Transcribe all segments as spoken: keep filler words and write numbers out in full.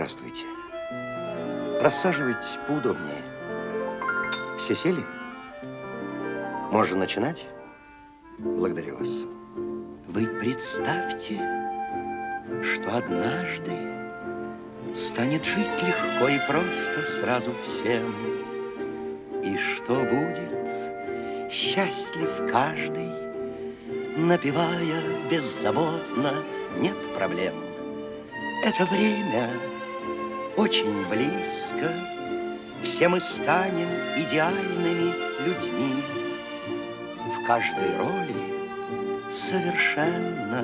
Здравствуйте. Рассаживайтесь поудобнее. Все сели? Можно начинать? Благодарю вас. Вы представьте, что однажды станет жить легко и просто сразу всем, и что будет счастлив каждый, напевая беззаботно, нет проблем. Это время очень близко, все мы станем идеальными людьми. В каждой роли совершенно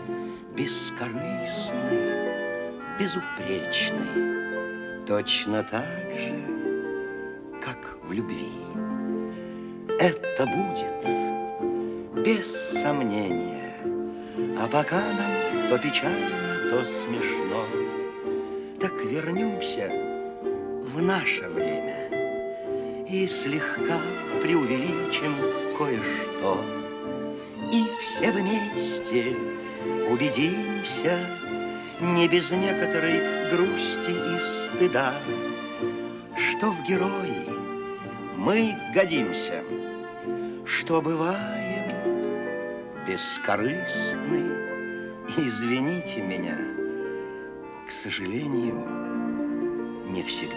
бескорыстной, безупречной, точно так же, как в любви. Это будет без сомнения, а пока нам то печально, то смешно. Так вернемся в наше время и слегка преувеличим кое-что. И все вместе убедимся, не без некоторой грусти и стыда, что в герои мы годимся, что бываем бескорыстны. Извините меня, к сожалению, не всегда.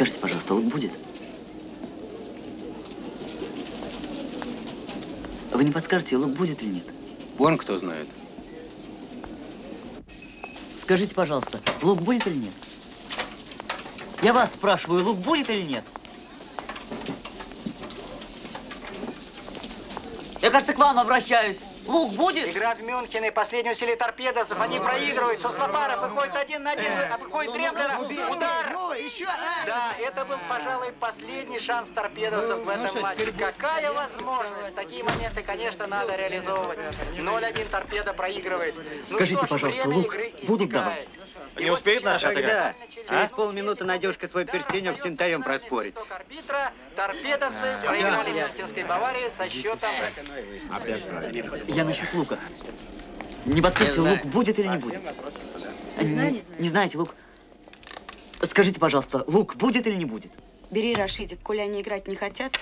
Скажите, пожалуйста, лук будет? Вы не подскажете, лук будет или нет? Вон кто знает. Скажите, пожалуйста, лук будет или нет? Я вас спрашиваю, лук будет или нет? Я, кажется, к вам обращаюсь. Лук будет? Игра в Мюнхене, последнюю усилие торпедосов, они проигрывают. Суслопаров выходит один на один, обходит Дремлера, удар! Ну, еще, а? Да, это был, пожалуй, последний шанс торпедосов в этом матче. Какая возможность? Такие моменты, конечно, надо реализовывать. ноль один торпеда проигрывает. Скажите, пожалуйста, лук будут давать? Не успеет наш отыграть? Через полминуты Надюшка свой перстенек с янтарем проспорит. Арбитра, торпедовцы проиграли Мюнхенской Баварии со счетом... Я насчет лука. Не подскажите, лук будет или не будет? Не знаю, не знаю. Не знаете, лук? Скажите, пожалуйста, лук будет или не будет? Бери, Рашидик, коли они играть не хотят.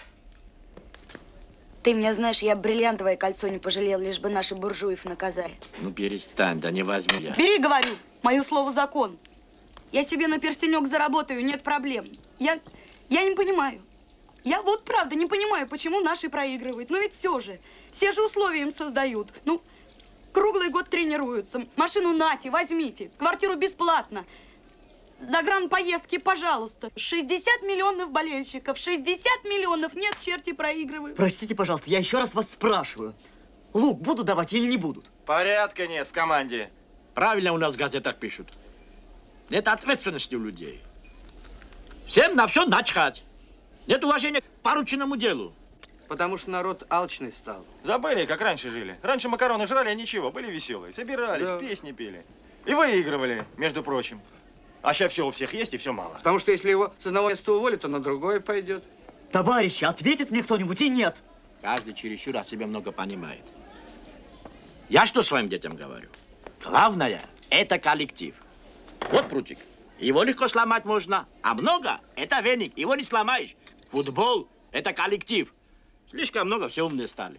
Ты меня знаешь, я бриллиантовое кольцо не пожалел, лишь бы наши буржуев наказали. Ну перестань, да не возьму я. Бери, говорю, мое слово закон. Я себе на перстенек заработаю, нет проблем. Я, я не понимаю. Я вот правда не понимаю, почему наши проигрывают. Но ведь все же, все же условия им создают. Ну, круглый год тренируются. Машину нате, возьмите. Квартиру бесплатно. Загранпоездки, пожалуйста. шестьдесят миллионов болельщиков. шестьдесят миллионов. Нет, черти проигрывают. Простите, пожалуйста, я еще раз вас спрашиваю. Лук будут давать или не будут? Порядка нет в команде. Правильно у нас в газетах пишут. Нет ответственности у людей. Всем на все начхать. Нет уважения к порученному делу. Потому что народ алчный стал. Забыли, как раньше жили. Раньше макароны жрали, а ничего, были веселые. Собирались, Да. песни пели. И выигрывали, между прочим. А сейчас все у всех есть и все мало. Потому что если его с одного места уволят, то на другое пойдет. Товарищи, ответит мне кто-нибудь и нет? Каждый чересчур о себе много понимает. Я что своим детям говорю? Главное – это коллектив. Вот прутик. Его легко сломать можно, а много – это веник, его не сломаешь. Футбол – это коллектив. Слишком много, все умные стали.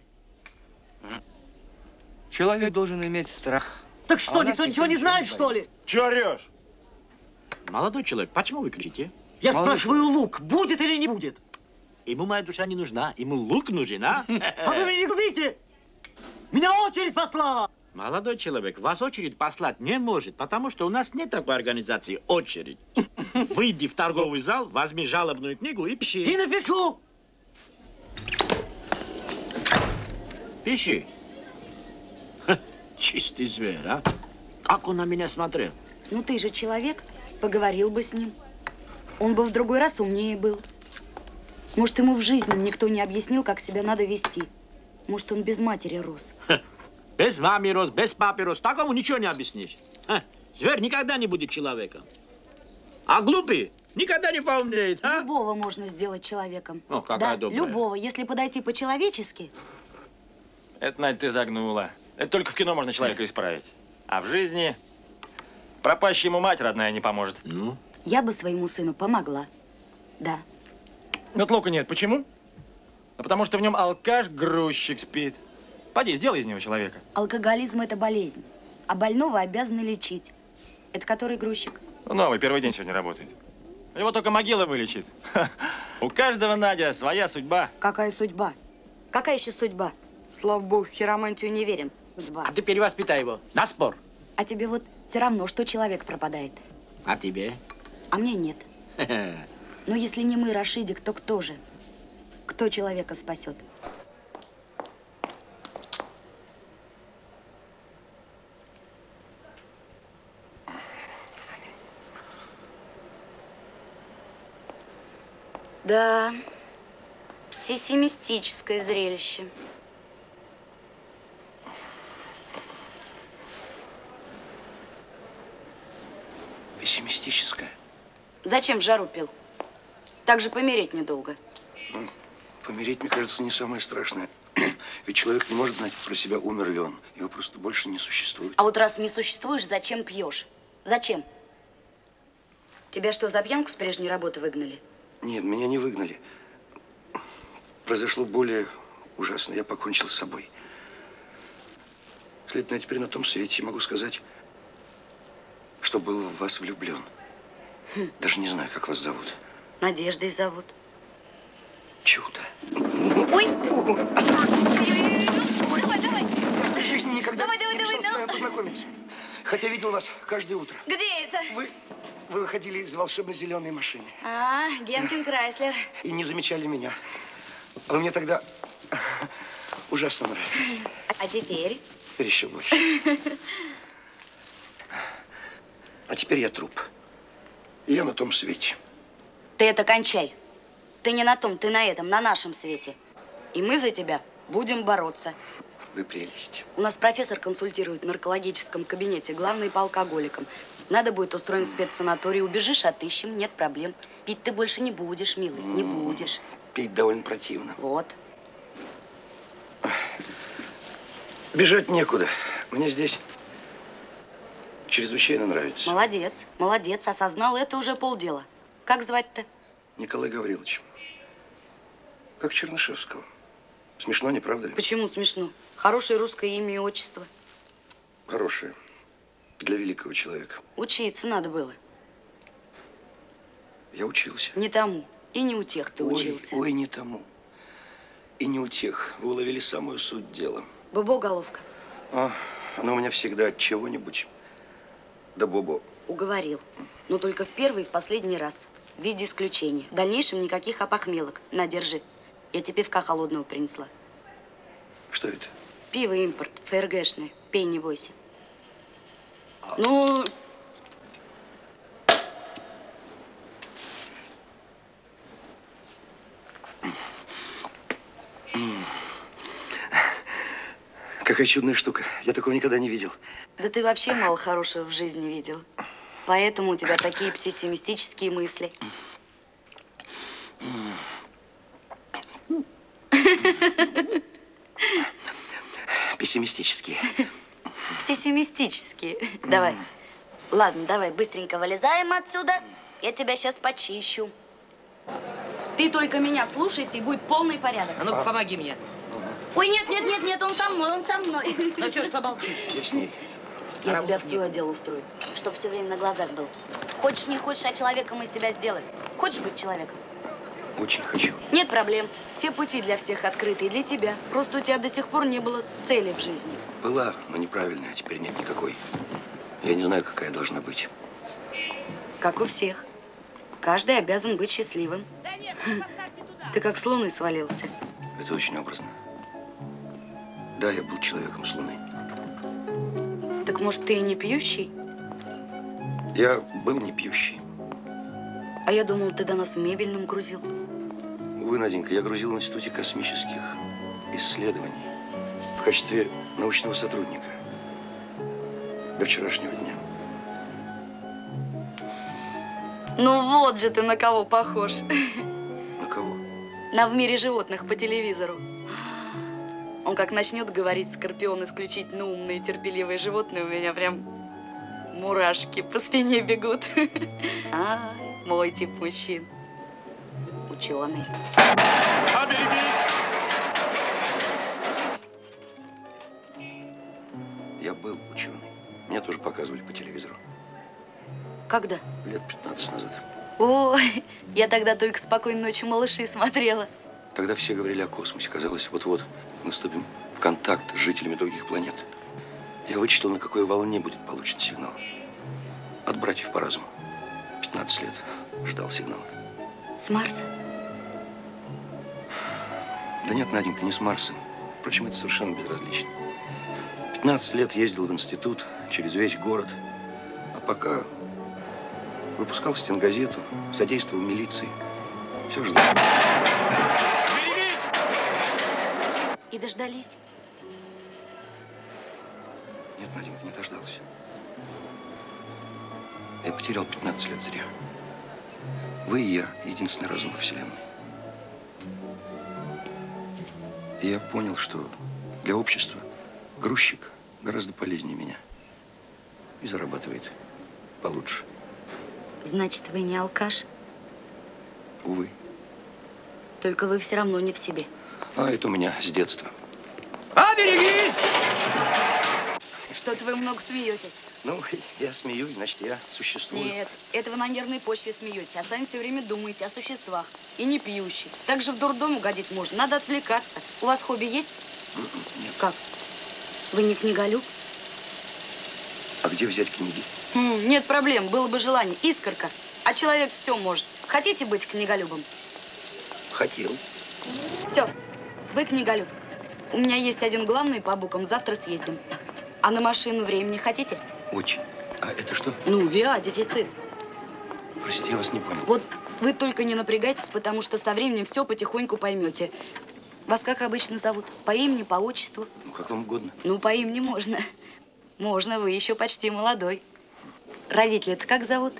Человек должен иметь страх. Так что, у нас никто никто ничего не ничего знает, не что ли? Че орешь? Молодой человек, почему вы кричите? Я Молодой спрашиваю, лук будет или не будет? Ему моя душа не нужна, ему лук нужен, а? А вы меня не губите! Меня очередь послала! Молодой человек, вас очередь послать не может, потому что у нас нет такой организации очередь. Выйди в торговый зал, возьми жалобную книгу и пиши. И напишу! Пиши. Ха, чистый зверь, а? Как он на меня смотрел? Ну ты же человек, поговорил бы с ним. Он бы в другой раз умнее был. Может, ему в жизни никто не объяснил, как себя надо вести. Может, он без матери рос. Ха, без мамы рос, без папы рос. Такому ничего не объяснишь. Ха, зверь никогда не будет человеком. А глупый никогда не поумнеет, а? Любого можно сделать человеком. О, какая да, добрая. любого, если подойти по-человечески. Это, Надь, ты загнула. Это только в кино можно человека исправить. А в жизни пропащей ему мать родная не поможет. Ну? Я бы своему сыну помогла. Да. Но толку нет. Почему? А потому что в нем алкаш-грузчик спит. Поди, сделай из него человека. Алкоголизм – это болезнь, а больного обязаны лечить. Это который грузчик? Ну, новый, первый день сегодня работает. Его только могила вылечит. Ха. У каждого, Надя, своя судьба. Какая судьба? Какая еще судьба? Слава богу, в хиромантию не верим. Судьба. А ты перевоспитай его. На спор. А тебе вот все равно, что человек пропадает. А тебе? А мне нет. Но если не мы, Рашидик, то кто же? Кто человека спасет? Да, пессимистическое зрелище. Пессимистическое. Зачем в жару пил? Так же помереть недолго. Ну, помереть, мне кажется, не самое страшное. Ведь человек не может знать про себя, умер ли он. Его просто больше не существует. А вот раз не существуешь, зачем пьешь? Зачем? Тебя что, за пьянку с прежней работы выгнали? Нет, меня не выгнали. Произошло более ужасно. Я покончил с собой. Следовательно, я теперь на том свете могу сказать, что был в вас влюблен. Хм. Даже не знаю, как вас зовут. Надеждой зовут. Чудо. Ой! Осторожно! Давай, давай. В жизни никогда Давай, давай, не мечтал давай, с вами давай. познакомиться. Хотя видел вас каждое утро. Где это? Вы, вы выходили из волшебно-зеленой машины А, Генкин Крайслер. и не замечали меня. А вы мне тогда ужасно нравились. А теперь? Теперь еще больше. А теперь я труп. И я на том свете. Ты это кончай. Ты не на том, ты на этом, на нашем свете. И мы за тебя будем бороться. Вы прелесть. У нас профессор консультирует в наркологическом кабинете, главный по алкоголикам. Надо будет устроен спецсанаторий. Убежишь, отыщем, нет проблем. Пить ты больше не будешь, милый, не будешь. Пить довольно противно. Вот. Бежать некуда. Мне здесь чрезвычайно нравится. Молодец, молодец, осознал, это уже полдела. Как звать-то? Николай Гаврилович. Как Чернышевского. Смешно, не правда ли? Почему смешно? Хорошее русское имя и отчество. Хорошее. Для великого человека. Учиться надо было. Я учился. Не тому. И не у тех ты Ой, учился. ой, не тому. И не у тех. Вы уловили самую суть дела. Бобо, головка. А, оно у меня всегда от чего-нибудь да бобо. Уговорил. Но только в первый и в последний раз. В виде исключения. В дальнейшем никаких опохмелок. На, держи. Я тебе пивка холодного принесла. Что это? Пиво импорт, ФРГшное. Пей, не бойся. Ну... Какая чудная штука. Я такого никогда не видел. Да ты вообще мало хорошего в жизни видел. Поэтому у тебя такие пессимистические мысли. Пессимистические. Пессимистические. Давай. Ладно, давай, быстренько вылезаем отсюда. Я тебя сейчас почищу. Ты только меня слушайся, и будет полный порядок. А ну-ка, помоги мне. Ой, нет, нет, нет, нет, он со мной, он со мной. Ну что ж ты молчишь? Я с ней. Я Работы тебя в нет. свой отдел устрою, чтоб все время на глазах был. Хочешь, не хочешь, а человеком мы из тебя сделаем. Хочешь быть человеком? Очень хочу. Нет проблем. Все пути для всех открыты, и для тебя. Просто у тебя до сих пор не было цели в жизни. Была, но неправильная, а теперь нет никакой. Я не знаю, какая должна быть. Как у всех. Каждый обязан быть счастливым. Ты как с луны свалился. Это очень образно. Да, я был человеком с Луны. Так может, ты и не пьющий? Я был не пьющий. А я думал, ты до нас в мебельном грузил. Увы, Наденька, я грузил в Институте космических исследований в качестве научного сотрудника до вчерашнего дня. Ну вот же ты на кого похож. На кого? На «В мире животных» по телевизору. Он как начнет говорить «Скорпион исключительно умные и терпеливые животные», у меня прям мурашки по спине бегут. Ай, мой тип мужчин. Ученый. Я был ученый. Меня тоже показывали по телевизору. Когда? Лет пятнадцать назад. Ой, я тогда только «Спокойной ночи, малыши» смотрела. Тогда все говорили о космосе. Казалось, вот-вот мы вступим в контакт с жителями других планет. Я вычитал, на какой волне будет получен сигнал. От братьев по разуму. пятнадцать лет ждал сигнала. С Марса? Да нет, Наденька, не с Марса. Впрочем, это совершенно безразлично. пятнадцать лет ездил в институт, через весь город. А пока выпускал стенгазету, содействовал милиции. Все ждал. И дождались? Нет, Наденька, не дождался. Я потерял пятнадцать лет зря. Вы и я – единственный разум во Вселенной. И я понял, что для общества грузчик гораздо полезнее меня. И зарабатывает получше. Значит, вы не алкаш? Увы. Только вы все равно не в себе. А это у меня с детства. Оберегись! Что-то вы много смеетесь. Ну, я смеюсь, значит, я существую. Нет, это вы на нервной почве смеетесь, а сами все время думаете о существах. И не пьющие. Так же в дурдом угодить можно. Надо отвлекаться. У вас хобби есть? Нет. Как? Вы не книголюб? А где взять книги? М, нет проблем, было бы желание. Искорка. А человек все может. Хотите быть книголюбом? Хотел. Все, вы книголюб. У меня есть один главный по буквам, завтра съездим. А на машину времени хотите? Очень. А это что? Ну, ВИА, дефицит. Простите, я вас не понял. Вот вы только не напрягайтесь, потому что со временем все потихоньку поймете. Вас как обычно зовут? По имени, по отчеству? Ну, как вам угодно. Ну, по имени можно. Можно, вы еще почти молодой. Родители-то как зовут?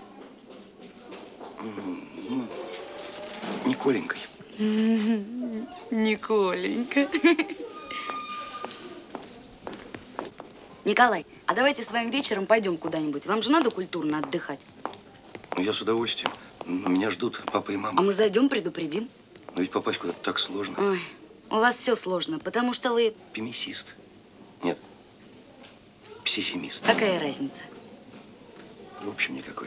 Ну, Николенькой. Николенька. Николай, а давайте с вами вечером пойдем куда-нибудь. Вам же надо культурно отдыхать. Ну, я с удовольствием. Но меня ждут папа и мама. А мы зайдем, предупредим. Но ведь попасть куда-то так сложно. Ой, у вас все сложно, потому что вы… Пемисист. Нет. Пессимист. Какая разница? В общем, никакой.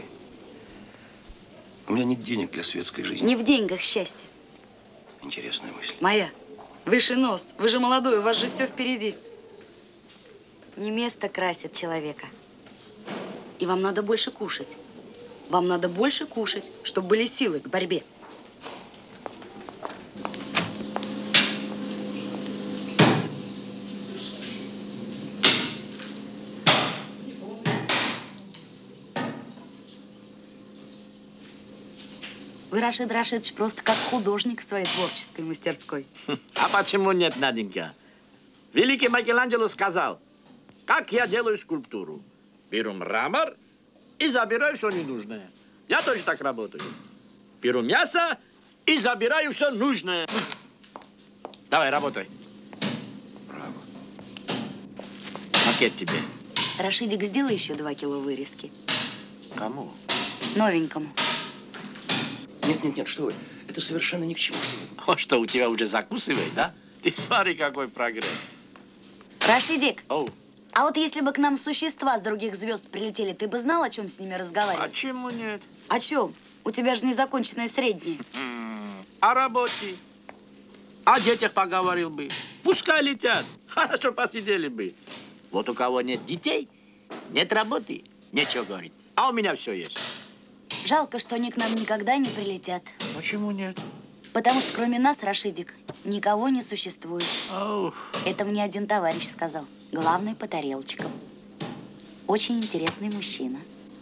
У меня нет денег для светской жизни. Не в деньгах счастье. Интересная мысль. Моя. Выше нос. Вы же молодой, у вас же все впереди. Не место красит человека. И вам надо больше кушать. Вам надо больше кушать, чтобы были силы к борьбе. Вы, Рашид Рашидович, просто как художник в своей творческой мастерской. А почему нет, Наденька? Великий Микеланджело сказал, как я делаю скульптуру. Беру мрамор и забираю все ненужное. Я тоже так работаю. Беру мясо и забираю все нужное. Давай, работай. Браво. Макет тебе. Рашидик, сделай еще два кило вырезки. Кому? Новенькому. Нет, нет, нет, что вы. Это совершенно ни к чему. Он что, у тебя уже закусывает, да? Ты смотри, какой прогресс. Рашидик, Оу. а вот если бы к нам существа с других звезд прилетели, ты бы знал, о чем с ними разговаривать? Почему нет? О чем? У тебя же незаконченное среднее. О работе. О детях поговорил бы. Пускай летят. Хорошо посидели бы. Вот у кого нет детей, нет работы, нечего говорить. А у меня все есть. Жалко, что они к нам никогда не прилетят. Почему нет? Потому что кроме нас, Рашидик, никого не существует. Оу. Это мне один товарищ сказал. Главный по тарелочкам. Очень интересный мужчина.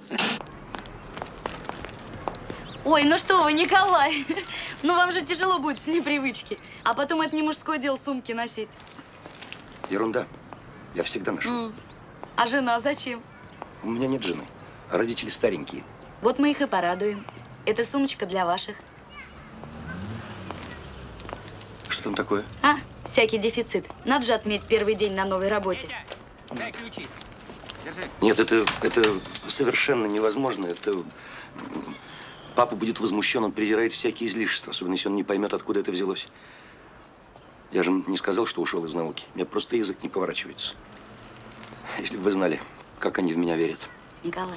Ой, ну что вы, Николай, ну вам же тяжело будет с непривычки. А потом это не мужское дело сумки носить. Ерунда. Я всегда ношу. М. А жена зачем? У меня нет жены. А родители старенькие. Вот мы их и порадуем. Это сумочка для ваших. Что там такое? А, всякий дефицит. Надо же отметить первый день на новой работе. Дай ключи. Держи. Нет, это, это совершенно невозможно. Это… Папа будет возмущен, он презирает всякие излишества, особенно если он не поймет, откуда это взялось. Я же не сказал, что ушел из науки. У меня просто язык не поворачивается. Если бы вы знали, как они в меня верят. Николай,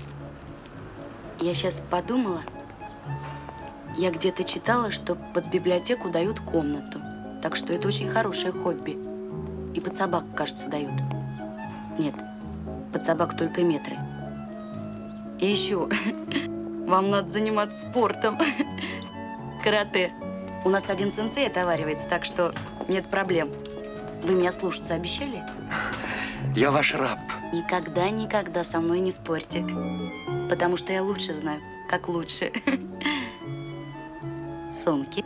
я сейчас подумала, я где-то читала, что под библиотеку дают комнату. Так что это очень хорошее хобби. И под собак, кажется, дают. Нет, под собак только метры. И еще, вам надо заниматься спортом. Карате. У нас один сенсей отоваривается, так что нет проблем. Вы меня слушаться обещали? Я ваш раб. Никогда, никогда со мной не спорьте. Потому что я лучше знаю, как лучше. Сумки.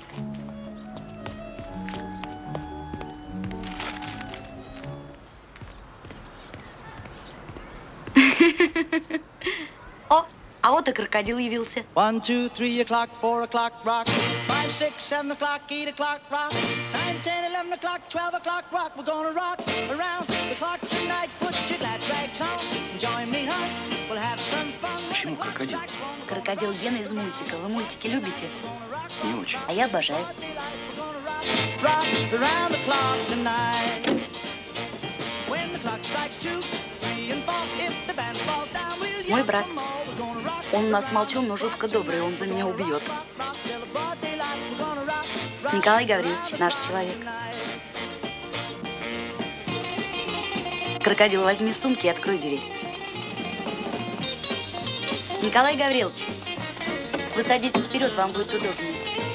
О, а вот и крокодил явился. One, two, three o'clock, four o'clock, rock. Five, six, seven o'clock, eight o'clock, rock. Nine, ten, eleven o'clock, twelve o'clock, rock. We're gonna rock around the clock tonight. Put your glad rags on. Join me, huh? We'll have some fun. Почему крокодил? Крокодил Гена из мультика. Вы мультики любите? Не очень. А я обожаю. Rock around the clock tonight. When the clock strikes two, Мой брат. Он у нас молчун, но жутко добрый, он за меня убьет. Николай Гаврилович, наш человек. Крокодил, возьми сумки и открой дверь. Николай Гаврилович, вы садитесь вперед, вам будет удобнее.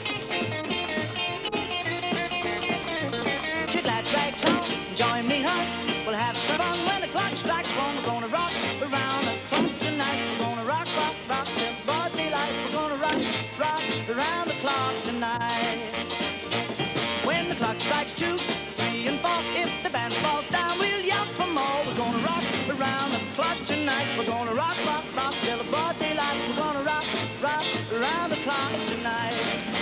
Join me, huh? We'll have some fun when the clock strikes one. We're gonna rock around the clock tonight. We're gonna rock, rock, rock till broad daylight. We're gonna rock, rock around the clock tonight. When the clock strikes two, three, and four, if the band falls down, we'll yell for more. We're gonna rock around the clock tonight. We're gonna rock, rock, rock till the broad daylight. We're gonna rock, rock around the clock tonight.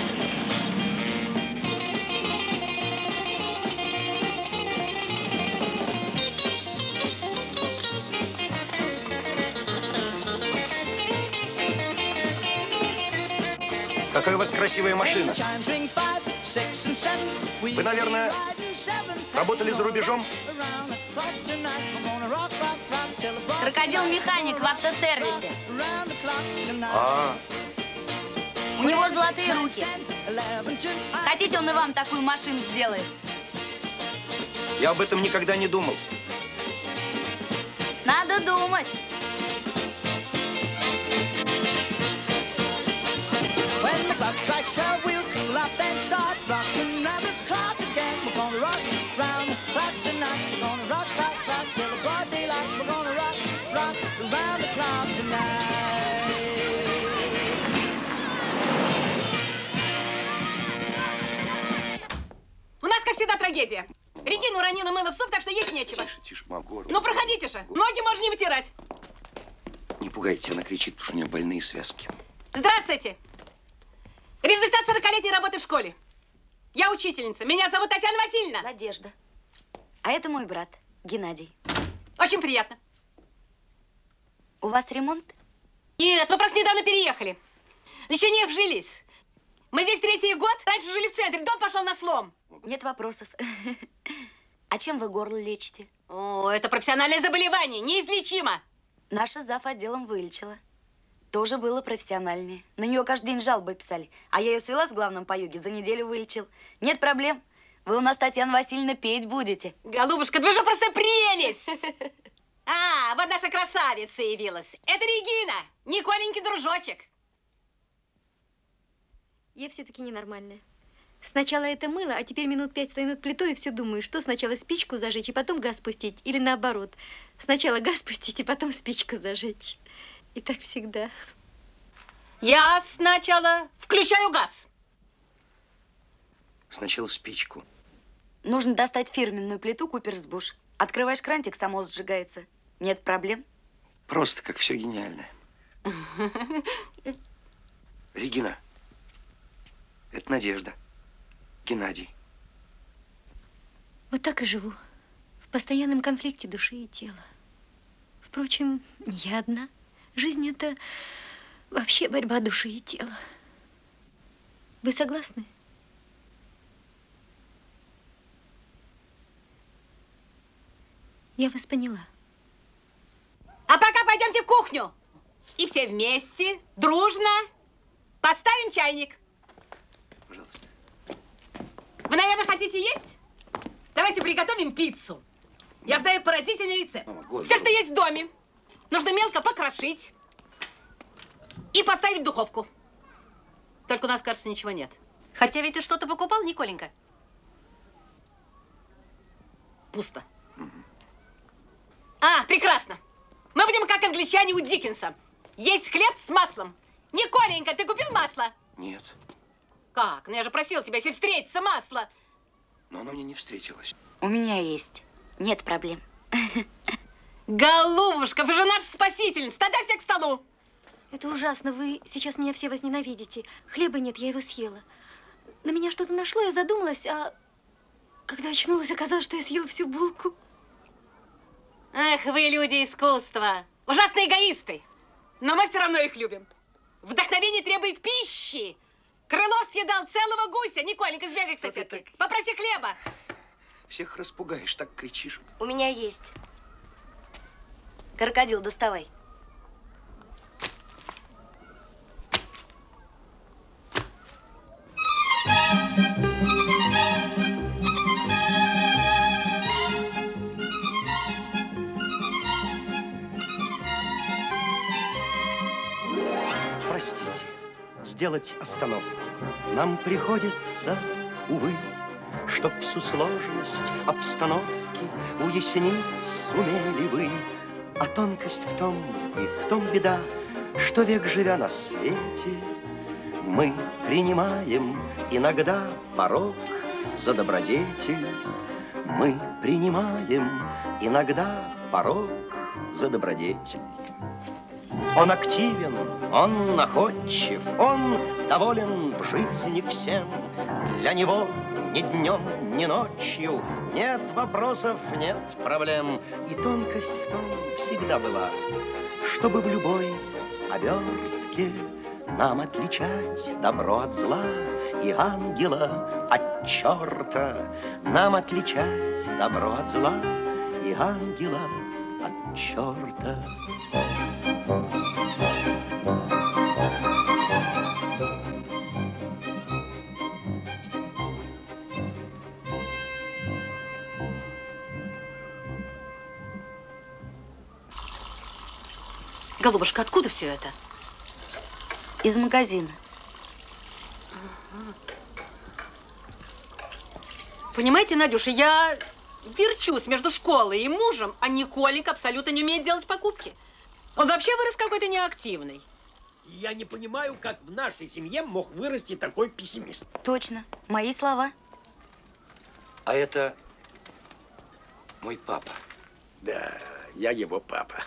Какая у вас красивая машина. Вы, наверное, работали за рубежом? Крокодил-механик в автосервисе. А, У него золотые руки. Хотите, он и вам такую машину сделает? я об этом никогда не думал. Надо думать. When the clock strikes twelve, we'll cool up and start rocking round the clock again. We're gonna rock round the clock tonight. We're gonna rock, rock, rock till the broad daylight. We're gonna rock, rock round the clock tonight. У нас, как всегда, трагедия. Регина уронила мыло в суп, так что есть нечего. Тише, тише, мам, горло. Ну, проходите же. Ноги можно не вытирать. Не пугайтесь, она кричит, потому что у нее больные связки. Здравствуйте. Результат сорокалетней работы в школе. Я учительница. Меня зовут Татьяна Васильевна. Надежда. А это мой брат, Геннадий. Очень приятно. У вас ремонт? Нет, мы просто недавно переехали. Еще не вжились. Мы здесь третий год. Раньше жили в центре. Дом пошел на слом. Нет вопросов. А чем вы горло лечите? О, это профессиональное заболевание. Неизлечимо. Наша зав. Отделом вылечила. Тоже было профессиональнее. На нее каждый день жалобы писали. А я ее свела с главным по йоге, за неделю вылечил. Нет проблем. Вы у нас, Татьяна Васильевна, петь будете. Голубушка, вы же просто прелесть. А, вот наша красавица явилась. Это Регина, Николенький дружочек. Я все-таки ненормальная. Сначала это мыло, а теперь минут пять стою над плитой и все думаю, что сначала спичку зажечь и потом газ пустить. Или наоборот. Сначала газ пустить и потом спичку зажечь. И так всегда. Я сначала включаю газ. Сначала спичку. Нужно достать фирменную плиту Куперсбуш. Открываешь крантик, само сжигается. Нет проблем. Просто как все гениальное. Регина, это Надежда. Геннадий. Вот так и живу. В постоянном конфликте души и тела. Впрочем, не я одна. Жизнь – это вообще борьба души и тела. Вы согласны? Я вас поняла. А пока пойдемте в кухню. И все вместе, дружно поставим чайник. Пожалуйста. Вы, наверное, хотите есть? Давайте приготовим пиццу. Я знаю поразительный рецепт. Мама, Все, что есть в доме, нужно мелко покрошить и поставить в духовку. Только у нас, кажется, ничего нет. Хотя ведь ты что-то покупал, Николенька? Пусто. Угу. А, прекрасно. Мы будем как англичане у Диккенса. Есть хлеб с маслом. Николенька, ты купил масло? Нет. Как? Ну я же просила тебя, если встретится масло. Но оно мне не встретилось. У меня есть. Нет проблем. Голубушка, вы же наша спасительница. Тогда все к столу. Это ужасно. Вы сейчас меня все возненавидите. Хлеба нет, я его съела. На меня что-то нашло, я задумалась, а когда очнулась, оказалось, что я съела всю булку. Эх, вы люди искусства. Ужасные эгоисты. Но мы все равно их любим. Вдохновение требует пищи. Крыло съедал целого гуся. Николенька, сбегай к соседке. Так... Попроси хлеба. Всех распугаешь, так кричишь. У меня есть. Крокодил, доставай. Простите, сделать остановку. Нам приходится, увы, чтоб всю сложность обстановки уяснить сумели вы. А тонкость в том, и в том беда, что век живя на свете, мы принимаем иногда порок за добродетель. Мы принимаем иногда порок за добродетель. Он активен, он находчив, он доволен в жизни всем. Для него ни днем, ни ночью нет вопросов, нет проблем. И тонкость в том всегда была, чтобы в любой обертке нам отличать добро от зла и ангела от черта. Нам отличать добро от зла и ангела от черта. Голубушка, откуда все это? Из магазина. Понимаете, Надюша, я верчусь между школой и мужем, а Николенька абсолютно не умеет делать покупки. Он вообще вырос какой-то неактивный. Я не понимаю, как в нашей семье мог вырасти такой пессимист. Точно, мои слова. А это мой папа. Да, я его папа.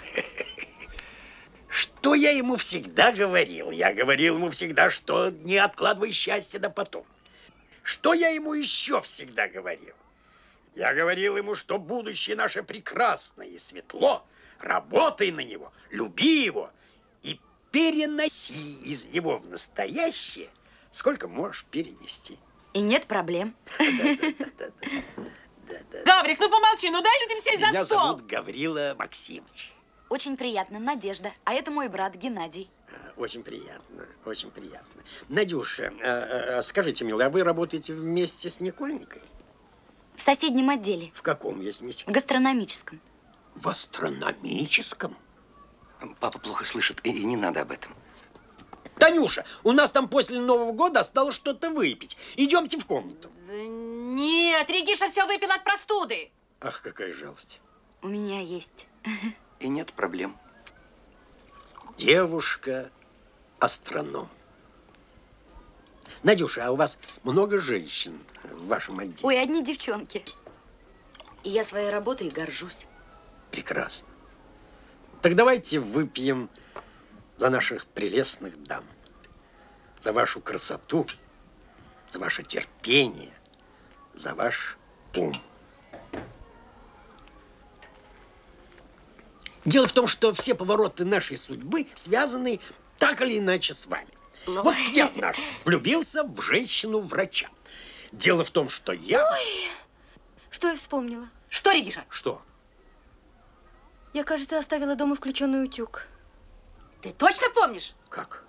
Что я ему всегда говорил? Я говорил ему всегда, что не откладывай счастье на потом. Что я ему еще всегда говорил? Я говорил ему, что будущее наше прекрасно и светло. Работай на него, люби его и переноси из него в настоящее, сколько можешь перенести. И нет проблем. Гаврик, ну помолчи, ну дай людям сесть за Меня стол. зовут Гаврила Максимович. Очень приятно, Надежда. А это мой брат Геннадий. Очень приятно, очень приятно. Надюша, а, а, скажите, милая, а вы работаете вместе с Николенькой? В соседнем отделе. В каком, если не В секрет? гастрономическом. В астрономическом? Папа плохо слышит, и, и не надо об этом. Танюша, у нас там после Нового года осталось что-то выпить. Идемте в комнату. Да нет, Региша все выпил от простуды. Ах, какая жалость. У меня есть. И нет проблем. Девушка-астроном. Надюша, а у вас много женщин в вашем отделе? Ой, одни девчонки. И я своей работой горжусь. Прекрасно. Так давайте выпьем за наших прелестных дам. За вашу красоту, за ваше терпение, за ваш ум. Дело в том, что все повороты нашей судьбы связаны так или иначе с вами. Ну. Вот я наш влюбился в женщину-врача. Дело в том, что я... Ой, что я вспомнила? Что, Региша? Что? Я, кажется, оставила дома включенный утюг. Ты точно помнишь? Как?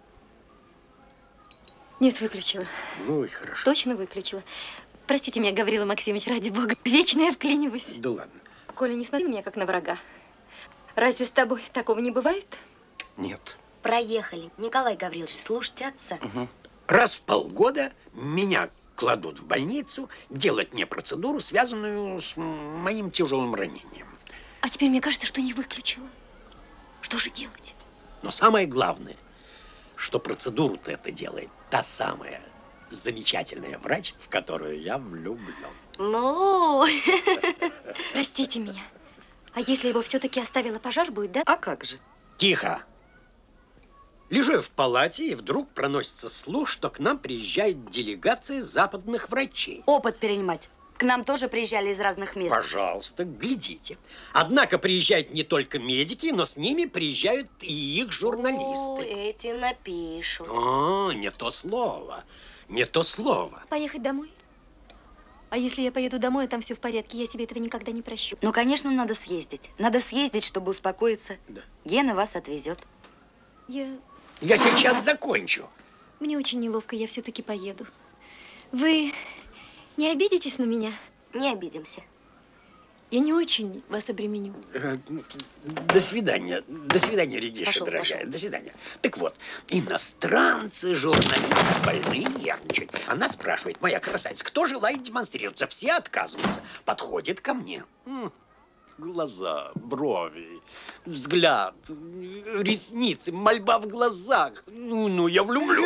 Нет, выключила. Ну и хорошо. Точно выключила. Простите меня, Гаврила Максимович, ради бога. Вечно я вклиниваюсь. Да ладно. Коля, не смотри на меня, как на врага. Разве с тобой такого не бывает? Нет. Проехали. Николай Гаврилович, слушайте отца. Угу. Раз в полгода меня кладут в больницу делать мне процедуру, связанную с моим тяжелым ранением. А теперь мне кажется, что не выключила. Что же делать? Но самое главное, что процедуру-то это делает та самая замечательная врач, в которую я влюблен. Ну, Простите меня. А если его все-таки оставила, пожар будет, да? а как же? Тихо! Лежу я в палате, и вдруг проносится слух, что к нам приезжает делегация западных врачей. Опыт перенимать. К нам тоже приезжали из разных мест. Пожалуйста, глядите. Однако приезжают не только медики, но с ними приезжают и их журналисты. О, эти напишут. О, не то слово, не то слово. Поехать домой? А если я поеду домой, а там все в порядке, я себе этого никогда не прощу. Ну, конечно, надо съездить. Надо съездить, чтобы успокоиться. Да. Гена вас отвезет. Я... Я сейчас закончу. Мне очень неловко, я все-таки поеду. Вы не обидитесь на меня? Не обидимся. Я не очень вас обременю. Э, До свидания. До свидания, Региша, Пошел, дорогая. пошел. До свидания. Так вот, иностранцы, журналисты больные нервничают. Она спрашивает, моя красавица, кто желает демонстрироваться? Все отказываются. Подходит ко мне. М, Глаза, брови, взгляд, ресницы, мольба в глазах. Ну, ну я влюблен.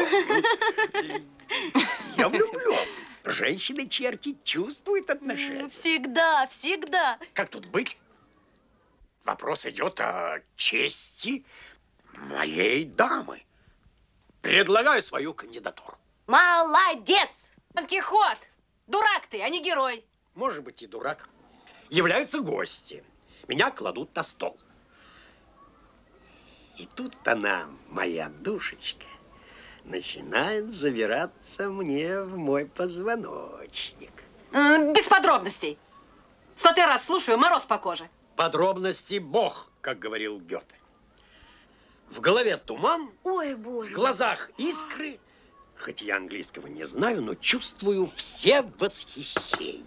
Я влюблен. Женщины-черти чувствуют отношения. Всегда, всегда. Как тут быть? Вопрос идет о чести моей дамы. Предлагаю свою кандидатуру. Молодец! Дон Кихот! Дурак ты, а не герой. Может быть, и дурак. Являются гости. Меня кладут на стол. И тут она, моя душечка, начинает забираться мне в мой позвоночник. М, Без подробностей. Сотый раз слушаю, мороз по коже. Подробности Бог, как говорил Гёте. В голове туман, Ой, боже. в глазах искры. Хоть я английского не знаю, но чувствую все восхищения.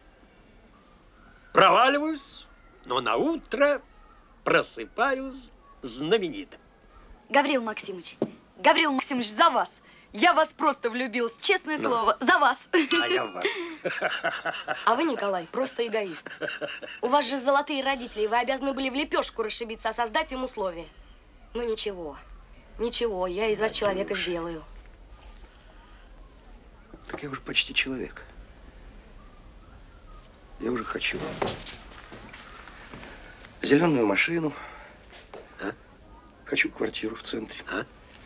Проваливаюсь, но на утро просыпаюсь знаменитым. Гаврил Максимович, Гаврил Максимович, за вас. Я вас просто влюбилась, честное Ну. слово, за вас. А я в вас. А вы, Николай, просто эгоист. У вас же золотые родители, и вы обязаны были в лепешку расшибиться, а создать им условия. Ну ничего, ничего, я из вас человека сделаю. Так я уже почти человек. Я уже хочу зеленую машину, А? хочу квартиру в центре, А?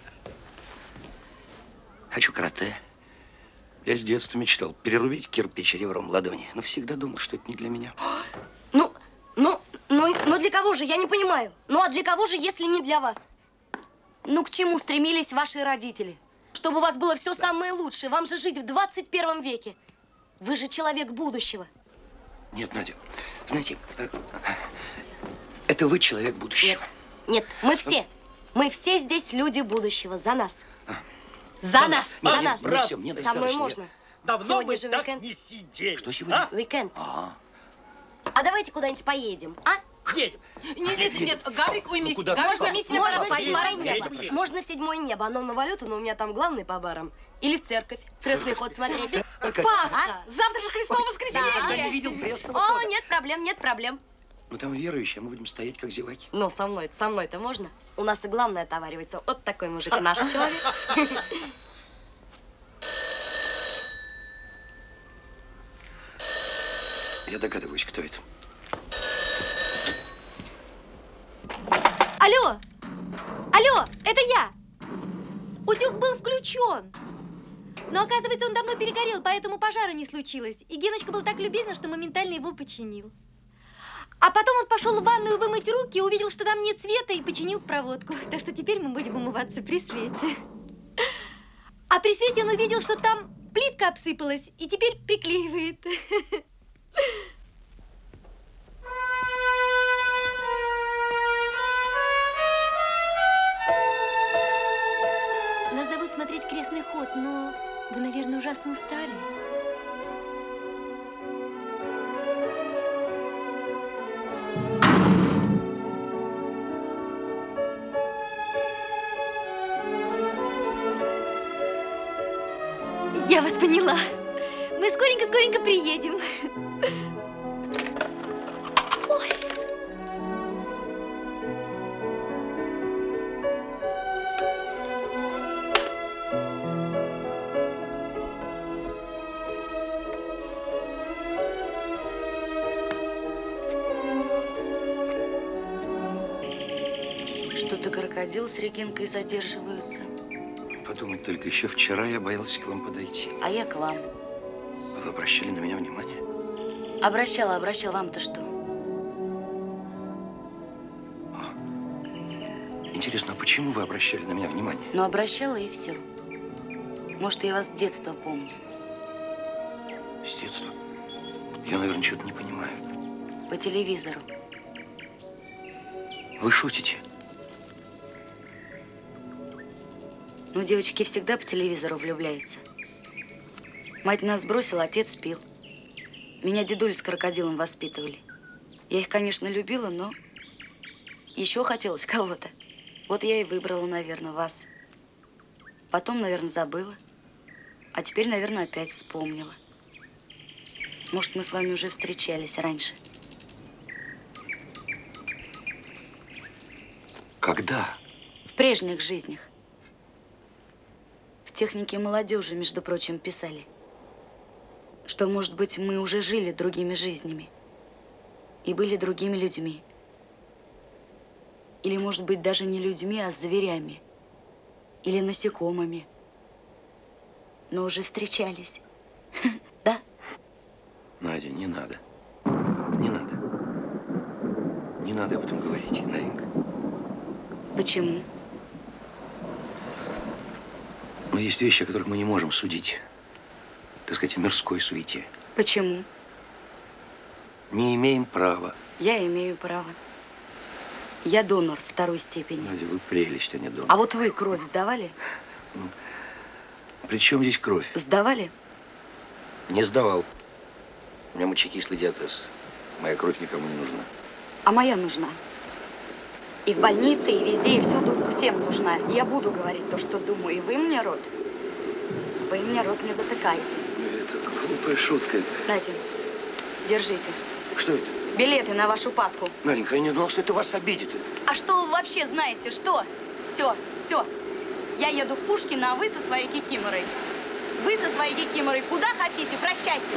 хочу карате. Я с детства мечтал перерубить кирпич ребром ладони, но всегда думал, что это не для меня. Ну, ну, ну, ну для кого же, я не понимаю. Ну а для кого же, если не для вас? Ну к чему стремились ваши родители? Чтобы у вас было все самое лучшее. Вам же жить в двадцать первом веке. Вы же человек будущего. Нет, Надя, знаете, э, это вы человек будущего. Нет, нет, мы все. Мы все здесь люди будущего. За нас. За За нас. нас. За Нет, нас. нет, всё, мне Со мной достаточно. можно. Давно Сегодня мы же так уикенд. не сидели. Что сегодня? Уикенд. А, А давайте куда-нибудь поедем, а? Едем. Нет, нет, нет, Гаврик, уймись. куда? Гаврик, Можно- уймись, тебе, Можно в пожалуйста. седьмое едем, небо. едем, едем. Можно в седьмое небо. Оно на валюту, но у меня там главный по барам. Или в церковь. Крестный ход смотреть. Пасха! Завтра же Христово воскресенье! я не видел крестного О, хода. нет проблем, нет проблем. Ну там верующие, а мы будем стоять как зеваки. Ну, со мной, со мной-то можно. У нас и главное отоваривается. Вот такой мужик, наш человек. Я догадываюсь, кто это. Алло! Алло, это я! Утюг был включен. Но оказывается, он давно перегорел, поэтому пожара не случилось. И Геночка был так любезен, что моментально его починил. А потом он пошел в ванную вымыть руки, увидел, что там нет света, и починил проводку. Так что теперь мы будем умываться при свете. А при свете он увидел, что там плитка обсыпалась, и теперь приклеивает. Нас зовут смотреть крестный ход, но вы, наверное, ужасно устали. Я вас поняла. Мы скоренько-скоренько приедем. Ой. Что-то крокодил с Регинкой задерживаются. Подумать только, еще вчера я боялся к вам подойти. А я к вам. А вы обращали на меня внимание? Обращала, обращала. Вам-то что? Интересно, а почему вы обращали на меня внимание? Ну, обращала и все. Может, я вас с детства помню. С детства? Я, наверное, что-то не понимаю. По телевизору. Вы шутите? Ну, девочки всегда по телевизору влюбляются. Мать нас бросила, отец пил. Меня дедуль с крокодилом воспитывали. Я их, конечно, любила, но Еще хотелось кого-то. Вот я и выбрала, наверное, вас. Потом, наверное, забыла. А теперь, наверное, опять вспомнила. Может, мы с вами уже встречались раньше. Когда? В прежних жизнях. В технике молодежи, между прочим, писали, что, может быть, мы уже жили другими жизнями и были другими людьми. Или, может быть, даже не людьми, а зверями. Или насекомыми. Но уже встречались. Да? Надя, не надо. Не надо. Не надо об этом говорить, Наденька. Почему? Но есть вещи, о которых мы не можем судить. Так сказать, в мирской суете. Почему? Не имеем права. Я имею право. Я донор второй степени. Надя, вы прелесть, а не донор. А вот вы кровь сдавали? При чем здесь кровь? Сдавали? Не сдавал. У меня мочекислый диатез. Моя кровь никому не нужна. А моя нужна. И в больнице, и везде, и всюду всем нужна. Я буду говорить то, что думаю. И вы мне рот. Вы мне рот не затыкаете. Это глупая шутка. Надя, держите. Что это? Билеты на вашу Пасху. Наденька, я не знал, что это вас обидит. А что вы вообще знаете? Что? Все, все. Я еду в Пушкино, а вы со своей кикиморой. Вы со своей кикиморой куда хотите, прощайте.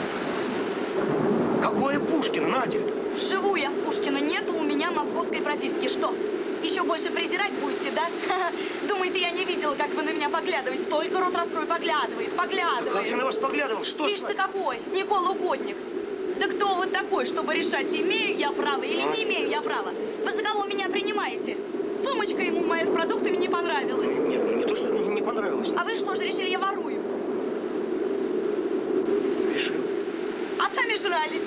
Какое Пушкино, Надя? Живу я в Пушкино, нету у меня московской прописки. Что? Еще больше презирать будете, да? Думаете, я не видела, как вы на меня поглядываете? Только рот раскрой, поглядывает, поглядывает. Как я на вас поглядывал? Что Ишь ты какой, Никола Угодник. Да кто вы такой, чтобы решать, имею я право или не имею я права? Вы за кого меня принимаете? Сумочка ему моя с продуктами не понравилась. Нет, ну не то, что не понравилось. А вы что же решили, я ворую? Решил. А сами жрали.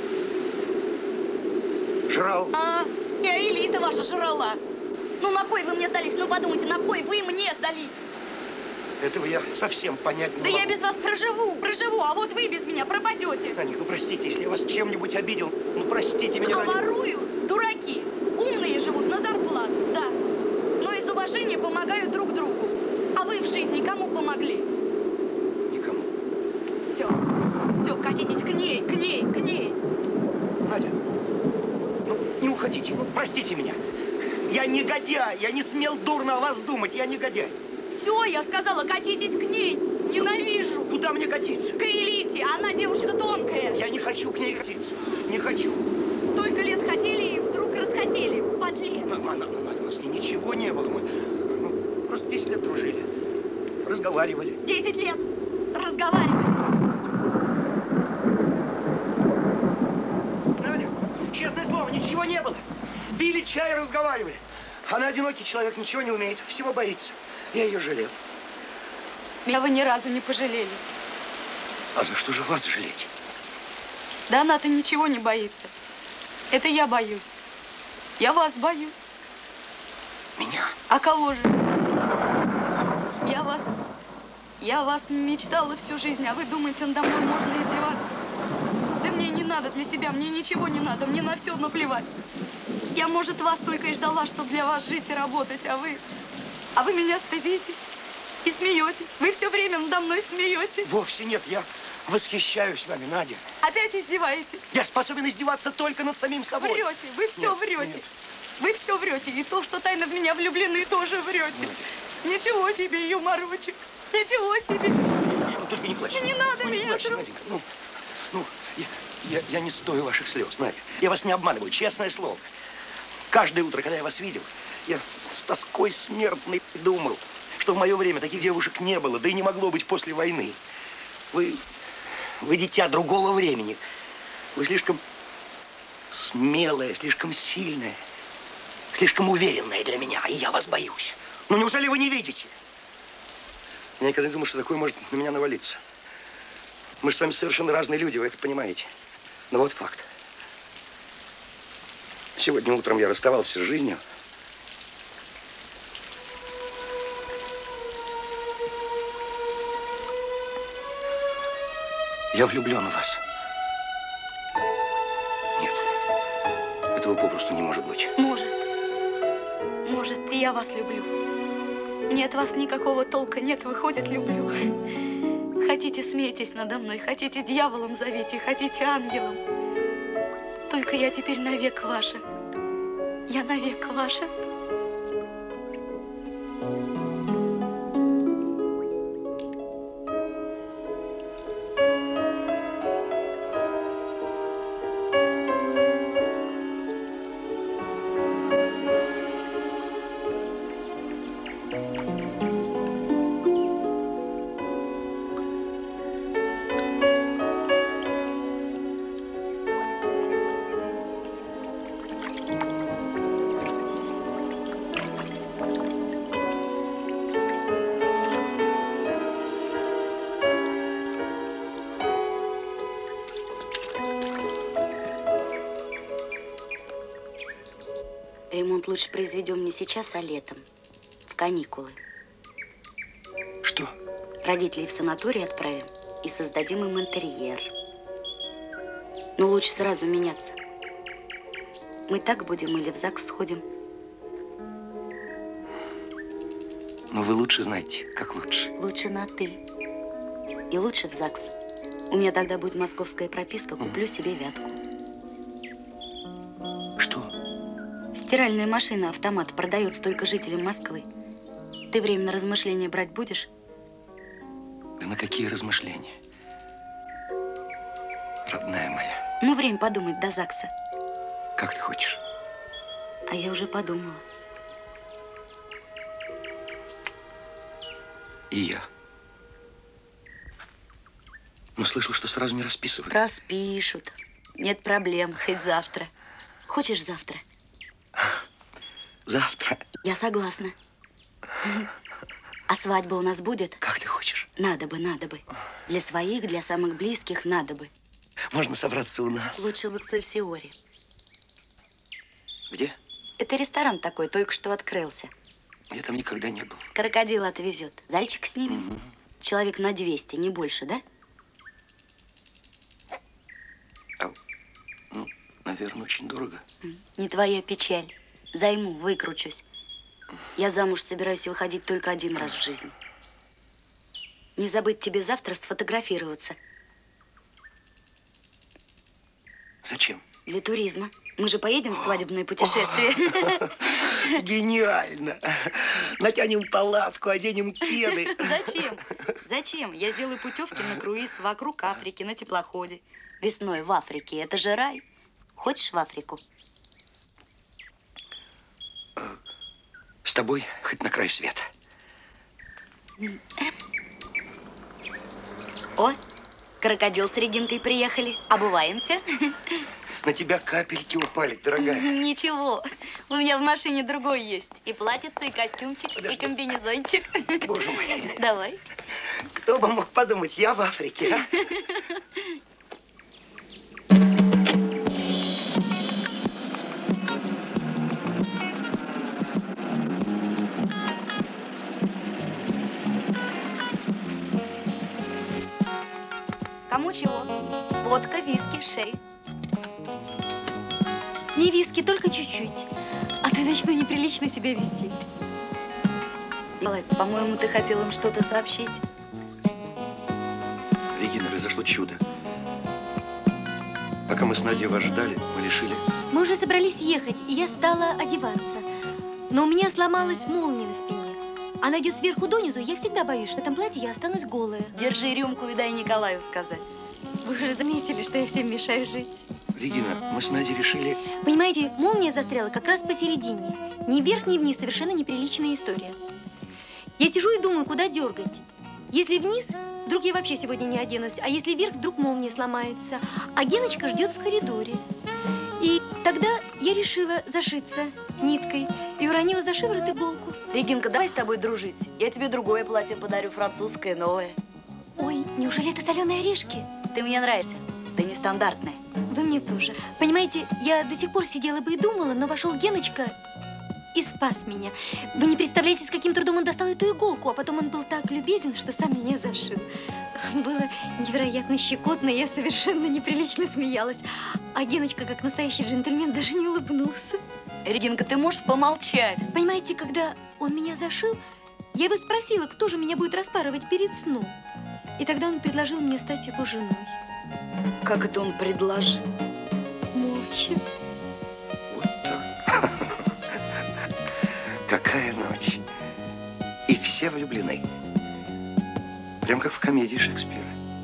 Жрал. А, я элита ваша жрала. Ну на кой вы мне сдались? Ну подумайте, на кой вы мне сдались? Этого я совсем понять не Да могу. я без вас проживу, проживу, а вот вы без меня пропадете. Таня, ну простите, если я вас чем-нибудь обидел, ну простите меня. А ради- ворую? Дураки. Умные живут на зарплату, да. Но из уважения помогают друг другу. А вы в жизни кому помогли? Никому. Все, все, катитесь к ней, к ней, к ней. Надя, ну не уходите, ну простите меня. Я негодяй, я не смел дурно о вас думать, я негодяй. Все, я сказала, катитесь к ней. Ненавижу. Куда мне катиться? К элите, она девушка тонкая. Я не хочу к ней катиться, не хочу. Столько лет хотели и вдруг расхотели, подлец. Ну, Надя, у нас с ней ничего не было, мы ну, просто десять лет дружили, разговаривали. Десять лет разговаривали. Надя, честное слово, ничего не было. Пили чай и разговаривали. Она одинокий человек, ничего не умеет, всего боится. Я ее жалел. Меня вы ни разу не пожалели. А за что же вас жалеть? Да она-то ничего не боится. Это я боюсь. Я вас боюсь. Меня? А кого же? Я вас... Я вас мечтала всю жизнь, а вы думаете, надо мной можно издеваться? Да мне не надо для себя, мне ничего не надо, мне на все наплевать. Я, может, вас только и ждала, чтобы для вас жить и работать, а вы... А вы меня стыдитесь и смеетесь. Вы все время надо мной смеетесь. Вовсе нет, я восхищаюсь вами, Надя. Опять издеваетесь. Я способен издеваться только над самим собой. Врете, вы все Нет, врете. нет. Вы все врете. И то, что тайно в меня влюблены, тоже врете. Ничего себе, юморочек. Ничего себе. Ну, только не плачьте. Не надо ну, не меня плачьте, трогать. Наденька. Ну, ну я, я, я не стою ваших слез, Надя. Я вас не обманываю, честное слово. Каждое утро, когда я вас видел, я с тоской смертной думал, что в мое время таких девушек не было, да и не могло быть после войны. Вы, вы дитя другого времени. Вы слишком смелая, слишком сильная, слишком уверенная для меня, и я вас боюсь. Ну, неужели вы не видите? Я никогда не думал, что такое может на меня навалиться. Мы же с вами совершенно разные люди, вы это понимаете. Но вот факт. Сегодня утром я расставался с жизнью. Я влюблен в вас. Нет, этого попросту не может быть. Может. может, и я вас люблю. Мне от вас никакого толка нет, выходит, люблю. Хотите, смейтесь надо мной, хотите, дьяволом зовите, хотите, ангелом. Только я теперь навек ваша. Я навек ваша. Ремонт лучше произведем не сейчас, а летом, в каникулы. Что? Родителей в санаторий отправим и создадим им интерьер. Но лучше сразу меняться. Мы так будем или в ЗАГС сходим? Но вы лучше знаете, как лучше. Лучше на «ты». И лучше в ЗАГС. У меня тогда будет московская прописка, куплю себе вятку. Что? Стиральная машина, автомат продается только жителям Москвы. Ты время на размышления брать будешь? Да на какие размышления? Родная моя. Ну, время подумать до ЗАГСа. Как ты хочешь? А я уже подумала. И я. Но слышал, что сразу не расписывают. Распишут. Нет проблем, хоть завтра. Хочешь завтра? Завтра? Я согласна. А свадьба у нас будет? Как ты хочешь? Надо бы, надо бы. Для своих, для самых близких надо бы. Можно собраться у нас. Лучше в Эксельсиоре. Где? Это ресторан такой, только что открылся. Я там никогда не был. Крокодил отвезет. Зайчик с ним? Угу. Человек на двести, не больше, да? А, ну, наверное, очень дорого. Не твоя печаль. Займу, выкручусь. Я замуж собираюсь выходить только один раз в жизни. Не забыть тебе завтра сфотографироваться. Зачем? Для туризма. Мы же поедем в свадебное путешествие. Гениально. Натянем палатку, оденем кеды. Зачем? Зачем? Я сделаю путевки на круиз вокруг Африки на теплоходе. Весной в Африке. Это же рай. Хочешь в Африку? С тобой хоть на край света. О, крокодил с Регинкой приехали. Обуваемся? На тебя капельки упали, дорогая. Ничего. У меня в машине другой есть. И платьице, и костюмчик, Подожди. И комбинезончик. Боже мой. Давай. Кто бы мог подумать, я в Африке, а? Кому чего? Водка, виски, шерри. Не виски, только чуть-чуть. А то начну неприлично себя вести. Николай, по-моему, ты хотел им что-то сообщить. Регина, произошло чудо. Пока мы с Надей вас ждали, мы решили... Мы уже собрались ехать, и я стала одеваться. Но у меня сломалась молния на спине. Она идет сверху донизу, и я всегда боюсь, что в этом платье я останусь голая. Держи рюмку и дай Николаю сказать. Вы уже заметили, что я всем мешаю жить. Регина, мы с Надей решили... Понимаете, молния застряла как раз посередине. Ни вверх, ни вниз, совершенно неприличная история. Я сижу и думаю, куда дергать. Если вниз, вдруг я вообще сегодня не оденусь, а если вверх, вдруг молния сломается. А Геночка ждет в коридоре. И тогда я решила зашиться ниткой и уронила за шиворот иголку. Регинка, давай с тобой дружить. Я тебе другое платье подарю, французское, новое. Ой, неужели это соленые орешки? Ты мне нравишься. Ты нестандартная. Вы мне тоже. Понимаете, я до сих пор сидела бы и думала, но вошел Геночка и спас меня. Вы не представляете, с каким трудом он достал эту иголку, а потом он был так любезен, что сам меня зашил. Было невероятно щекотно, я совершенно неприлично смеялась. А Геночка, как настоящий джентльмен, даже не улыбнулся. Регинка, ты можешь помолчать? Понимаете, когда он меня зашил, я его спросила, кто же меня будет распарывать перед сном. И тогда он предложил мне стать его женой. Как это он предложил? Молча. Какая ночь. И все влюблены. Прям как в комедии Шекспира.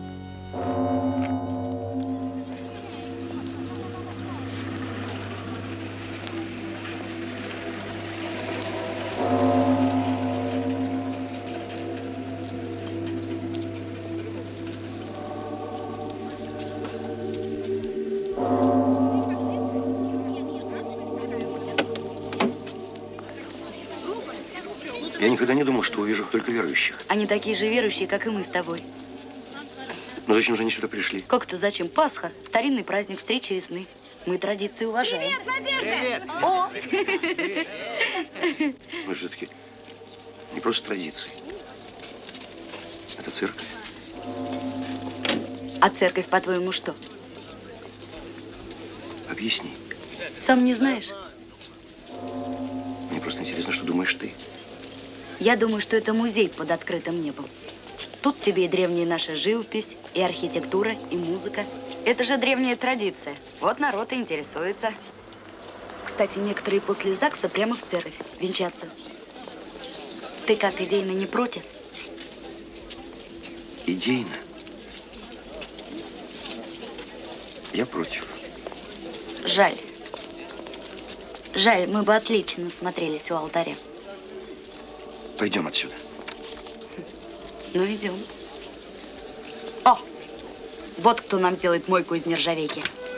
Я никогда не думал, что увижу только верующих. Они такие же верующие, как и мы с тобой. Но зачем же они сюда пришли? Как-то зачем? Пасха, старинный праздник встречи весны. Мы традиции уважаем. Привет, Надежда! Привет! О! Ну, все-таки не просто традиции. Это церковь. А церковь, по-твоему, что? Объясни. Сам не знаешь? Мне просто интересно, что думаешь ты. Я думаю, что это музей под открытым небом. Тут тебе и древняя наша живопись, и архитектура, и музыка. Это же древняя традиция. Вот народ и интересуется. Кстати, некоторые после ЗАГСа прямо в церковь венчаться. Ты как, идейно не против? Идейно? Я против. Жаль. Жаль, мы бы отлично смотрелись у алтаря. Пойдем отсюда. Ну, идем. О! Вот кто нам сделает мойку из нержавейки.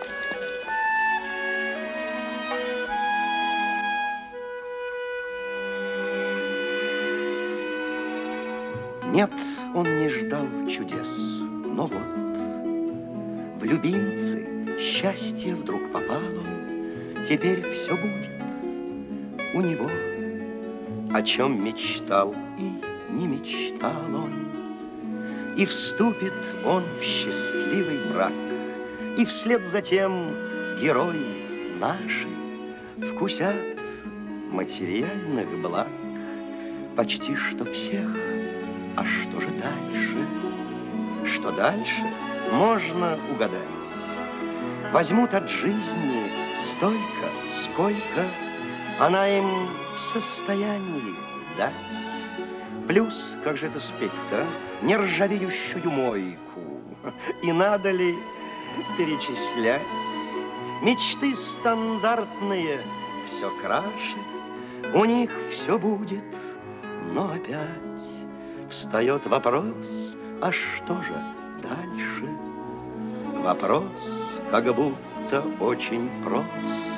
Нет, он не ждал чудес, но вот в любимцы счастье вдруг попал он. Теперь все будет у него, о чем мечтал и не мечтал он. И вступит он в счастливый брак, и вслед за тем герои наши вкусят материальных благ почти что всех. А что же дальше? Что дальше? Можно угадать. Возьмут от жизни столько, сколько она им в состоянии дать. Плюс, как же это спеть-то, нержавеющую мойку. И надо ли перечислять? Мечты стандартные, все краше. У них все будет, но опять встает вопрос, а что же дальше? Вопрос как будто очень прост.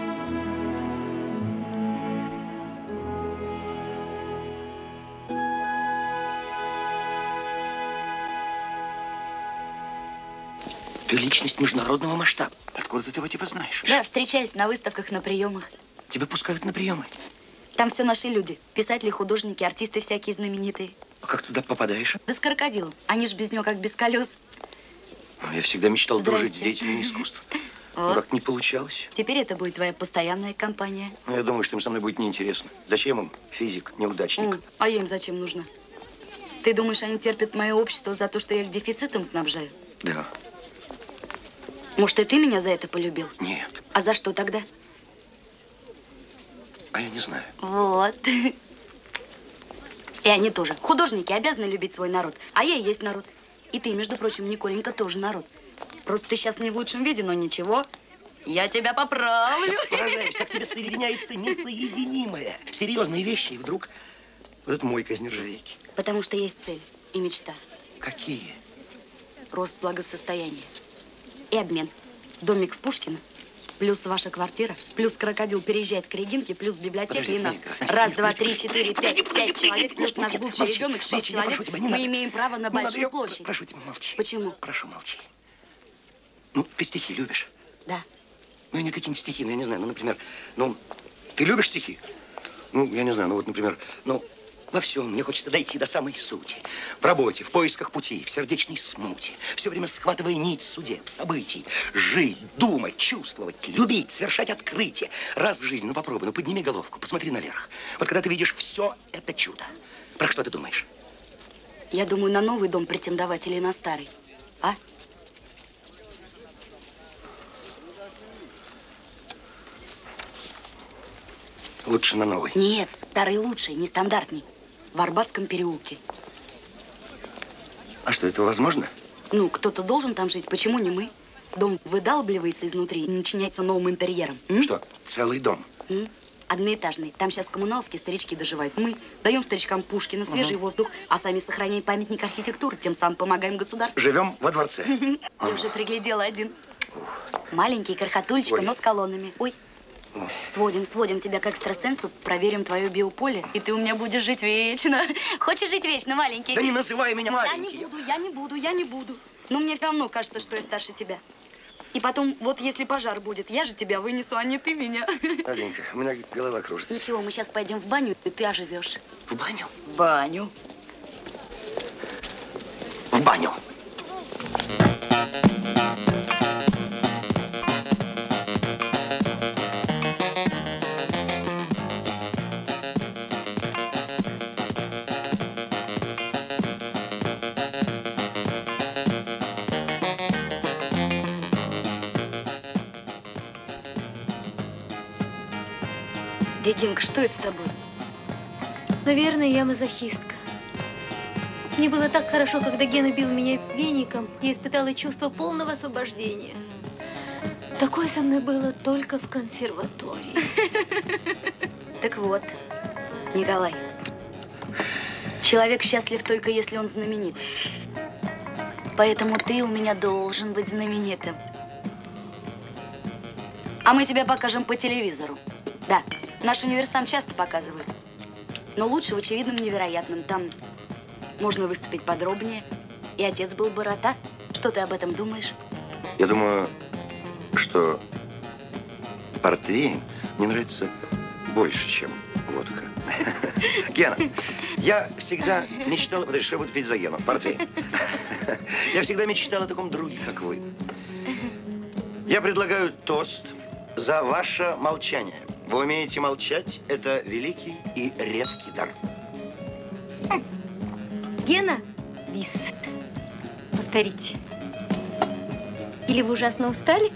Ты личность международного масштаба. Откуда ты его типа знаешь? Да, встречаюсь на выставках, на приемах. Тебя пускают на приемы. Там все наши люди. Писатели, художники, артисты всякие знаменитые. А как туда попадаешь? Да с крокодилом. Они ж без него как без колес. Я всегда мечтал дружить с Здрасте. деятелями искусства. Но Вот. как-то не получалось. Теперь это будет твоя постоянная компания. Но я думаю, что им со мной будет неинтересно. Зачем им физик, неудачник? М, А я им зачем нужна? Ты думаешь, они терпят мое общество за то, что я их дефицитом снабжаю? Да. Может, и ты меня за это полюбил? Нет. А за что тогда? А я не знаю. Вот. И они тоже. Художники обязаны любить свой народ. А я и есть народ. И ты, между прочим, Николенька, тоже народ. Просто ты сейчас не в лучшем виде, но ничего. Я тебя поправлю. Поражаюсь, как тебе соединяется несоединимое. Серьезные вещи, и вдруг Вот это мойка из нержавейки. Потому что есть цель и мечта. Какие? Рост благосостояния. И обмен. Домик в Пушкино. Плюс ваша квартира. Плюс крокодил переезжает к Регинке. Плюс библиотека Подожди, и нас. подожди, Раз, подожди, два, подожди, три, подожди, четыре, подожди, пять. подожди, Пять человек. подожди, Плюс наш подожди, будущий молчи, ребенок. Шесть молчи, я человек. прошу тебя, не Мы надо. имеем право на Не надо, большую я площадь. Прошу тебя, молчи. Почему? Прошу, молчи. Ну, ты стихи любишь? Да. Ну, не какие-нибудь стихи, ну, я не знаю, ну, например, ну, ты любишь стихи? Ну, я не знаю, ну, вот, например, ну, Во всем мне хочется дойти до самой сути. В работе, в поисках пути, в сердечной смуте. Все время схватывая нить судеб, событий. Жить, думать, чувствовать, любить, совершать открытия. Раз в жизни, ну попробуй, ну подними головку, посмотри наверх. Вот когда ты видишь все это чудо, про что ты думаешь? Я думаю, на новый дом претендовать или на старый, а? Лучше на новый. Нет, старый лучший, нестандартный. В Арбатском переулке. А что, это возможно? Ну, кто-то должен там жить, почему не мы? Дом выдалбливается изнутри и начиняется новым интерьером. М? Что, целый дом? М? Одноэтажный. Там сейчас коммуналовки, старички доживают. Мы даем старичкам Пушкина, свежий угу. воздух, а сами сохраняем памятник архитектуры, тем самым помогаем государству. Живем во дворце. Я уже приглядела один. Маленький, крохотульчик, но с колоннами. Ой. Сводим, сводим тебя к экстрасенсу, проверим твое биополе, и ты у меня будешь жить вечно. Хочешь жить вечно, маленький? Да не называй меня маленький. Я не буду, я не буду, я не буду. Но мне все равно кажется, что я старше тебя. И потом, вот если пожар будет, я же тебя вынесу, а не ты меня. Аленька, у меня голова кружится. Ничего, мы сейчас пойдем в баню, и ты оживешь. В баню? В баню. В баню. Регинка, что это с тобой? Наверное, я мазохистка. Мне было так хорошо, когда Гена бил меня веником, я испытала чувство полного освобождения. Такое со мной было только в консерватории. Так вот, Николай, человек счастлив только если он знаменит. Поэтому ты у меня должен быть знаменитым. А мы тебя покажем по телевизору. Да, наш универсам часто показывают. Но лучше в очевидном невероятном. Там можно выступить подробнее. И отец был бы рад, а? Что ты об этом думаешь? Я думаю, что портвейн мне нравится больше, чем водка. Гена, я всегда мечтала... Подожди, что я буду пить за Гену? Портвейн. Я всегда мечтала о таком друге, как вы. Я предлагаю тост за ваше молчание. Вы умеете молчать, это великий и редкий дар. Гена, бис. Повторите. Или вы ужасно устали?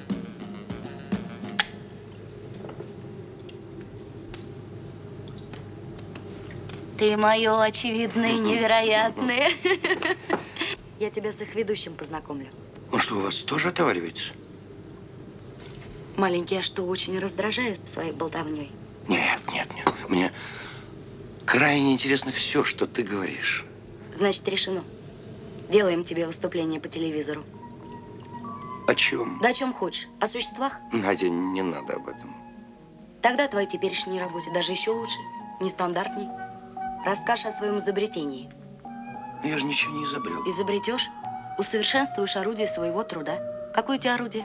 Ты мое очевидное и невероятное. Я тебя с их ведущим познакомлю. Ну что, у вас тоже отоваривается? Маленький, а что, очень раздражают своей болтовней? Нет, нет, нет. Мне крайне интересно все, что ты говоришь. Значит, решено. Делаем тебе выступление по телевизору. О чем? Да о чем хочешь. О существах? Надя, не надо об этом. Тогда твоей теперешней работе даже еще лучше, нестандартней. Расскажешь о своем изобретении. Я же ничего не изобрел. Изобретешь, усовершенствуешь орудие своего труда. Какое у тебя орудие?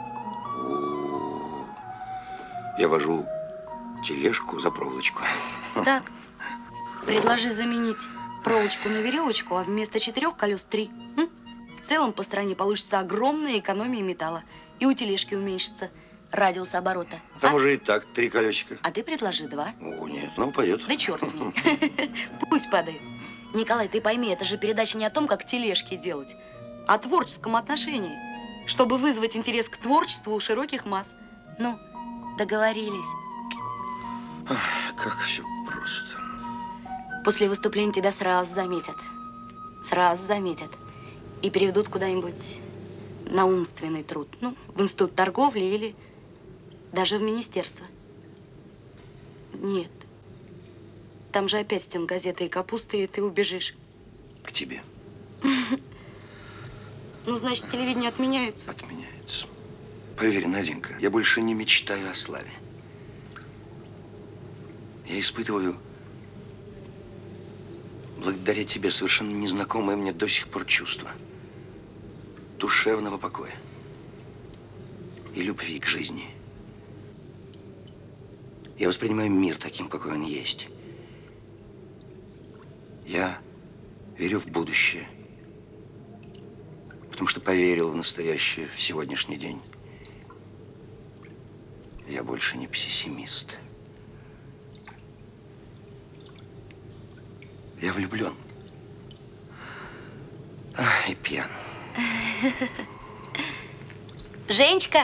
О, я вожу тележку за проволочку. Так. Предложи заменить проволочку на веревочку, а вместо четырех колес три. М? В целом по стране получится огромная экономия металла. И у тележки уменьшится радиус оборота. Там а? уже и так три колесика. А ты предложи два. О, нет, ну пойдет. Да черт с ним. Пусть падает. Николай, ты пойми, это же передача не о том, как тележки делать, а о творческом отношении, чтобы вызвать интерес к творчеству у широких масс. Ну, договорились. Ах, как все просто. После выступления тебя сразу заметят. Сразу заметят. И переведут куда-нибудь на умственный труд. Ну, в институт торговли или даже в министерство. Нет. Там же опять стенгазеты и капуста, и ты убежишь. К тебе. Ну, значит, телевидение отменяется. Отменяется. Поверь, Наденька, я больше не мечтаю о славе. Я испытываю, благодаря тебе, совершенно незнакомое мне до сих пор чувство душевного покоя и любви к жизни. Я воспринимаю мир таким, какой он есть. Я верю в будущее. Потому что поверил в настоящее, в сегодняшний день. Я больше не пессимист. Я влюблен. Ах, и пьян. Женечка!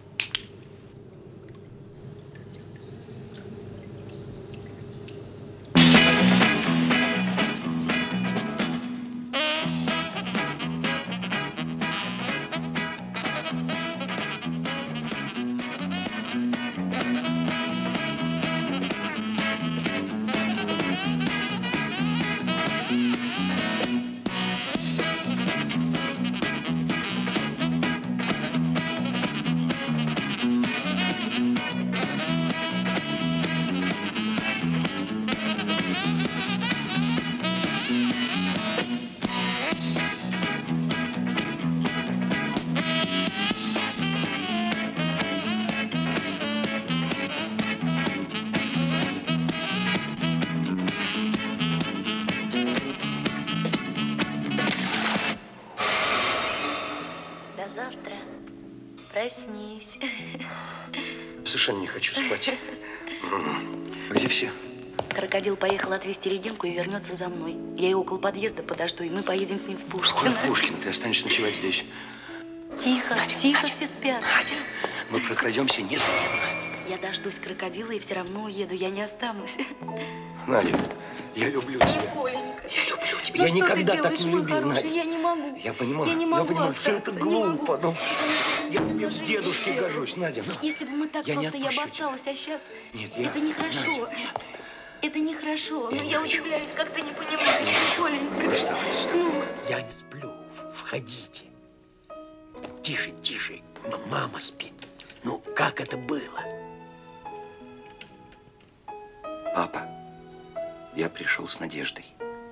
Проснись. Совершенно не хочу спать. Где все? Крокодил поехал отвезти Регинку и вернется за мной. Я ее около подъезда подожду, и мы поедем с ним в Пушкино. В Пушкино? Ты останешься ночевать здесь. Тихо, Надя, тихо, Надя, все спят. Надя, мы прокрадемся незаметно. Я дождусь крокодила и все равно уеду, я не останусь. Надя, я люблю тебя. Николенька. Я люблю тебя. Ну я что никогда ты делаешь, так не мой любил, хороший? Надя. Я не могу. Я понимаю, я, не могу я понимаю, что это остаться, глупо. не Ну, я тебе к дедушке гожусь, Надя. Ну, Если бы мы так я просто, не я бы отпущу осталась, а сейчас Нет, я... это нехорошо. Надя, нет. Это нехорошо. Я Но не я хочу. удивляюсь, как ты не понимаешь, Николенька. Оставайся. Ну, Я не сплю. Входите. Тише, тише. М- Мама спит. Ну, как это было? Папа, я пришел с надеждой.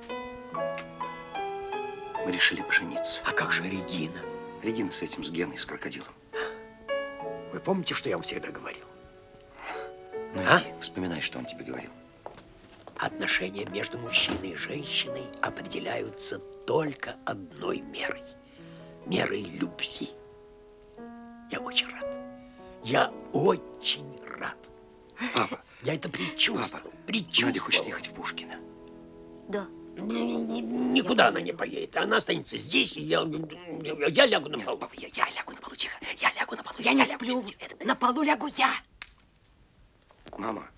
Мы решили пожениться. А как же Регина? Регина с этим, с Геной, с крокодилом. Вы помните, что я вам всегда говорил? Ну, А? иди, вспоминай, что он тебе говорил. Отношения между мужчиной и женщиной определяются только одной мерой. Мерой любви. Я очень рад. Я очень рад. Папа. Я это предчувствовал. Папа, предчувствовал. Надя хочет ехать в Пушкино. да. Никуда она не поедет. Она останется здесь, и я, я лягу на полу. Папа, я, я лягу на полу, тихо. Я лягу на полу. Я не лягу, сплю. тихо, тихо. На полу лягу я. Мама.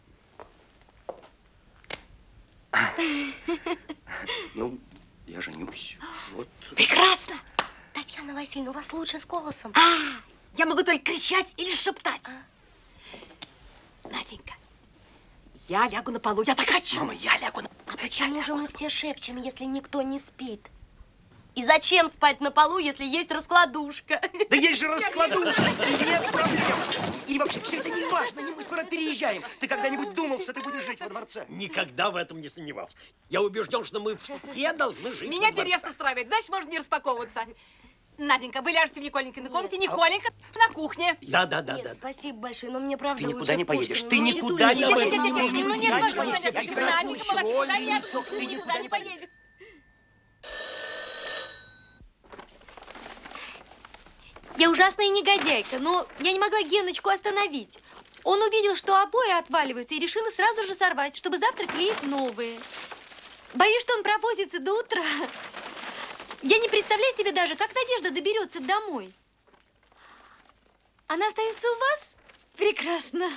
Ну, я женюсь. Вот. Прекрасно. Татьяна Васильевна, у вас лучше с голосом. А, я могу только кричать или шептать. Наденька, я лягу на полу, я так хочу. Мама, я лягу на полу. А почему же мы все шепчем, если никто не спит? И зачем спать на полу, если есть раскладушка? Да есть же раскладушка, и нет проблем. И вообще, все это не важно, мы скоро переезжаем. Ты когда-нибудь думал, что ты будешь жить во дворце? Никогда в этом не сомневался. Я убежден, что мы все должны жить Меня во дворце. переезд устраивает, значит, можно не распаковываться. Наденька, вы ляжете в Николенькиной комнате, Николенька на кухне. Да, да, да, Нет, да. спасибо большое, но мне правда Ты лучше никуда не в Пушкино. поедешь, Ну, ты не никуда не дури. поедешь. Нет, нет, нет, нет, ну нет, Наденька, можно, если Наденька, прекрасно Наденька, молодец, да нет, ущемлен, ты никуда не поедешь. Я ужасная негодяйка, но я не могла Геночку остановить. Он увидел, что обои отваливаются, и решил их сразу же сорвать, чтобы завтра клеить новые. Боюсь, что он провозится до утра. Я не представляю себе даже, как Надежда доберется домой. Она остается у вас? Прекрасно.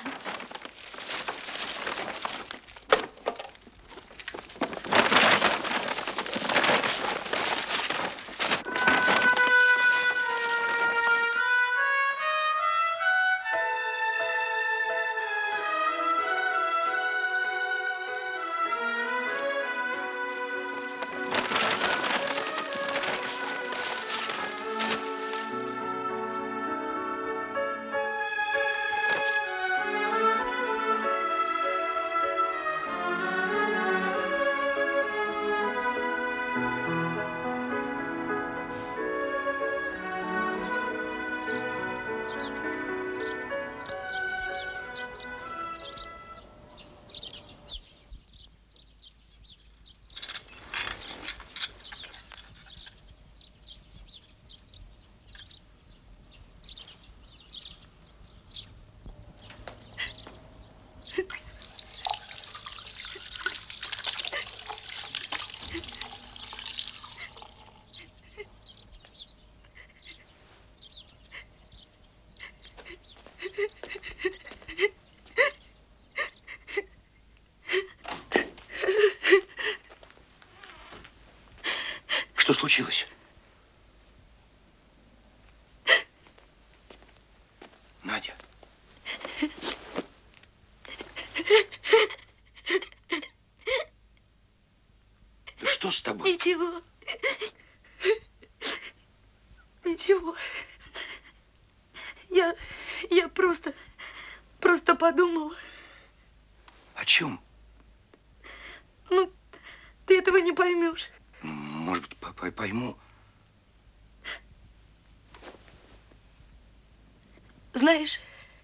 Что случилось? Надя. Да что с тобой? Ничего. Ничего. Я, я просто, просто подумала. О чем? Ну, ты этого не поймешь. Может быть, по- по- пойму. Знаешь,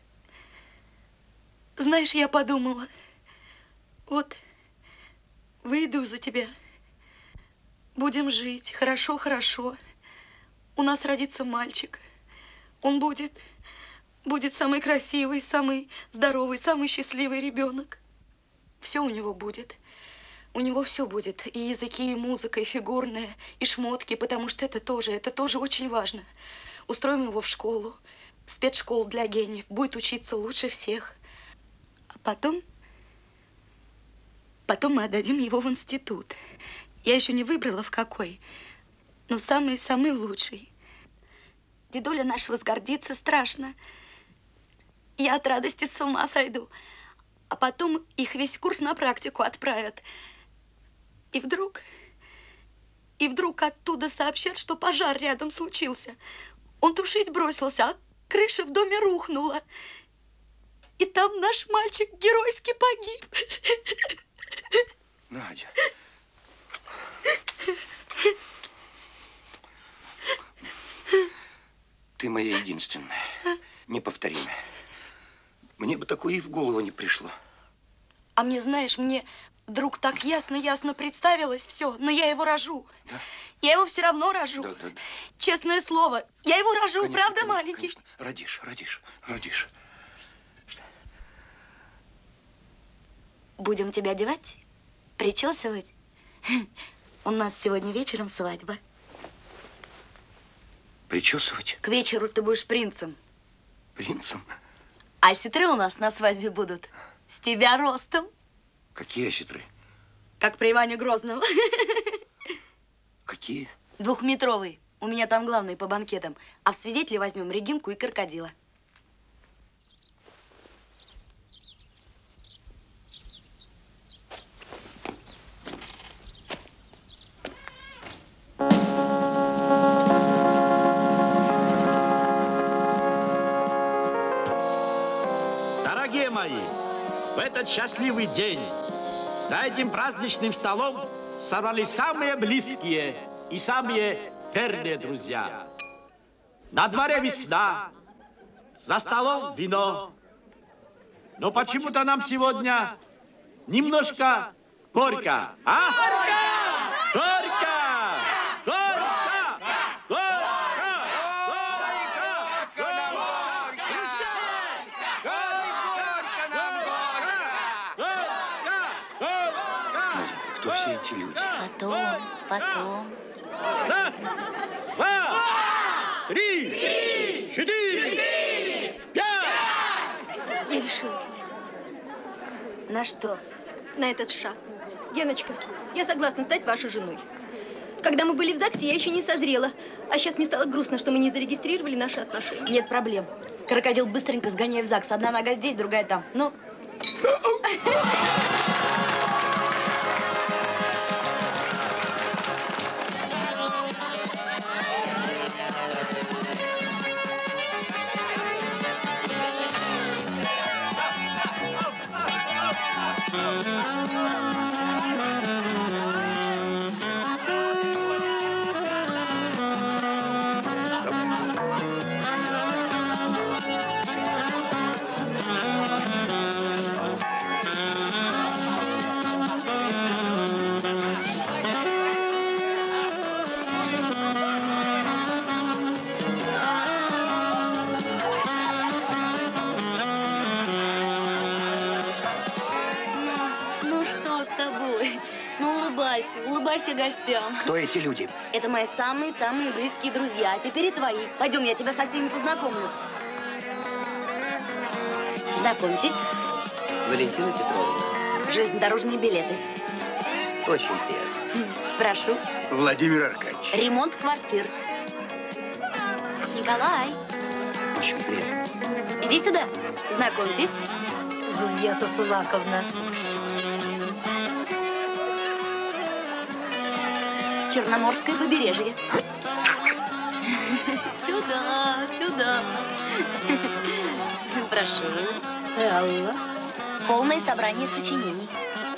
знаешь, я подумала, вот выйду за тебя, будем жить, хорошо, хорошо. У нас родится мальчик. Он будет, будет самый красивый, самый здоровый, самый счастливый ребенок. Все у него будет. У него все будет. И языки, и музыка, и фигурное, и шмотки, потому что это тоже, это тоже очень важно. Устроим его в школу, в спецшколу для гениев. Будет учиться лучше всех. А потом, потом мы отдадим его в институт. Я еще не выбрала, в какой, но самый-самый лучший. Дедуля наш возгордится страшно. Я от радости с ума сойду. А потом их весь курс на практику отправят. И вдруг, и вдруг оттуда сообщат, что пожар рядом случился. Он тушить бросился, а крыша в доме рухнула. И там наш мальчик геройски погиб. Надя. Ты моя единственная, неповторимая. Мне бы такое и в голову не пришло. А мне, знаешь, мне вдруг так ясно-ясно представилось все, но я его рожу. Да? Я его все равно рожу. Да, да, да. Честное слово, я его рожу, Конечно, правда, конечно, маленький? Конечно. Родишь, родишь, родишь. Будем тебя одевать, причесывать. У нас сегодня вечером свадьба. Причесывать? К вечеру ты будешь принцем. Принцем? А сестры у нас на свадьбе будут с тебя ростом. Какие осетры? Как при Иване Грозном. Какие? Двухметровый. У меня там главный по банкетам. А в свидетели возьмем Регинку и крокодила. Дорогие мои, в этот счастливый день за этим праздничным столом собрались самые близкие и самые верные друзья. На дворе весна, за столом вино. Но почему-то нам сегодня немножко горько, а? Горько! Горько! Горько! Наденька, кто все эти люди? Потом, потом. Раз, два, три, четыре, пять. Я решилась. На что? На этот шаг. Геночка, я согласна стать вашей женой. Когда мы были в ЗАГСе, я еще не созрела. А сейчас мне стало грустно, что мы не зарегистрировали наши отношения. Нет проблем. Крокодил быстренько сгоняй в ЗАГС. Одна нога здесь, другая там. Ну. Ну что с тобой? Ну улыбайся, улыбайся гостям. Кто эти люди? Это мои самые-самые близкие друзья, а теперь и твои. Пойдем, я тебя со всеми познакомлю. Знакомьтесь. Валентина Петровна. Железнодорожные билеты. Очень приятно. Прошу. Владимир Аркадьевич. Ремонт квартир. Николай, Очень приятно. иди сюда. Знакомьтесь. Жульетта Сулаковна. Черноморское побережье. Сюда, сюда. Прошу. Стелла. Полное собрание сочинений.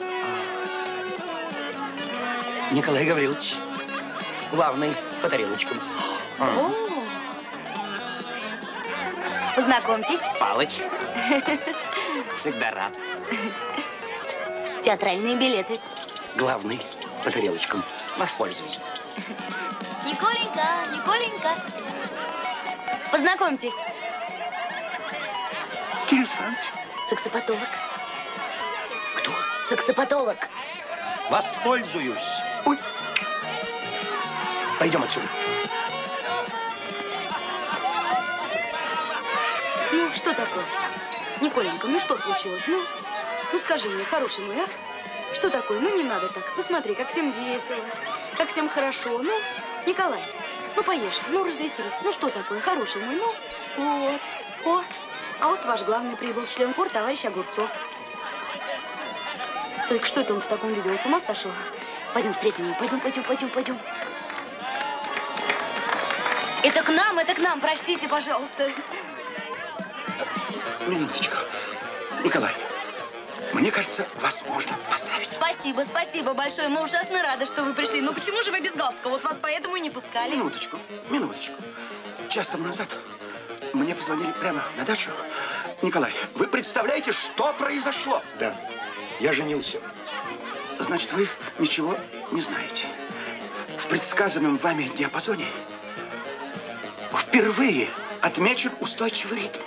Николай Гаврилович, главный по тарелочкам. О! Познакомьтесь. Палыч. Всегда рад. Театральные билеты. Главный по тарелочкам. Воспользуюсь. Николенька, Николенька. Познакомьтесь. Кирилл Александрович. Саксопатолог. Кто? Саксопатолог. Воспользуюсь. Ой. Пойдем отсюда. Ну, что такое? Николенька, ну что случилось? Ну, ну скажи мне, хороший мой, а? Что такое? Ну, не надо так. Посмотри, как всем весело, как всем хорошо. Ну, Николай, ну поешь, ну развеселись. Ну, что такое, хороший мой? Ну, вот. О, а вот ваш главный прибыл, член хор, товарищ Огурцов. Только что это он в таком виде? Он с ума сошел? Пойдем встретим его. Пойдем, пойдем, пойдем, пойдем. Это к нам, это к нам. Простите, пожалуйста. Минуточку. Николай, мне кажется, вас можно поздравить. Спасибо, спасибо большое. Мы ужасно рады, что вы пришли. Но почему же вы без галстука? Вот вас поэтому и не пускали. Минуточку, минуточку. Час тому назад мне позвонили прямо на дачу. Николай, вы представляете, что произошло? Да, я женился. Значит, вы ничего не знаете. В предсказанном вами диапазоне впервые отмечен устойчивый ритм.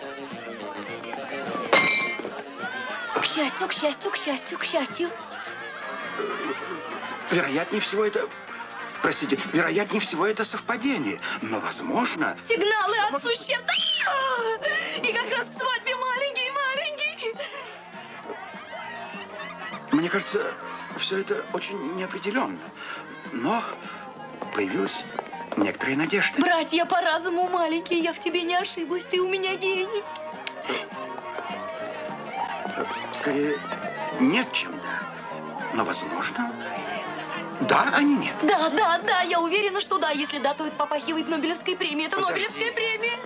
К счастью, к счастью, к счастью, к счастью. Вероятнее всего это... Простите, вероятнее всего это совпадение. Но, возможно... Сигналы от существ. И как раз к свадьбе маленький, маленький. Мне кажется, все это очень неопределенно. Но появилась некоторая надежда. Братья по разуму маленькие, я в тебе не ошиблась. Ты у меня гений. Скорее, нет, чем да. Но, возможно, да, а не нет. Да, да, да, я уверена, что да. Если да, то это попахивает Нобелевской премией. Это Подожди. Нобелевская премия.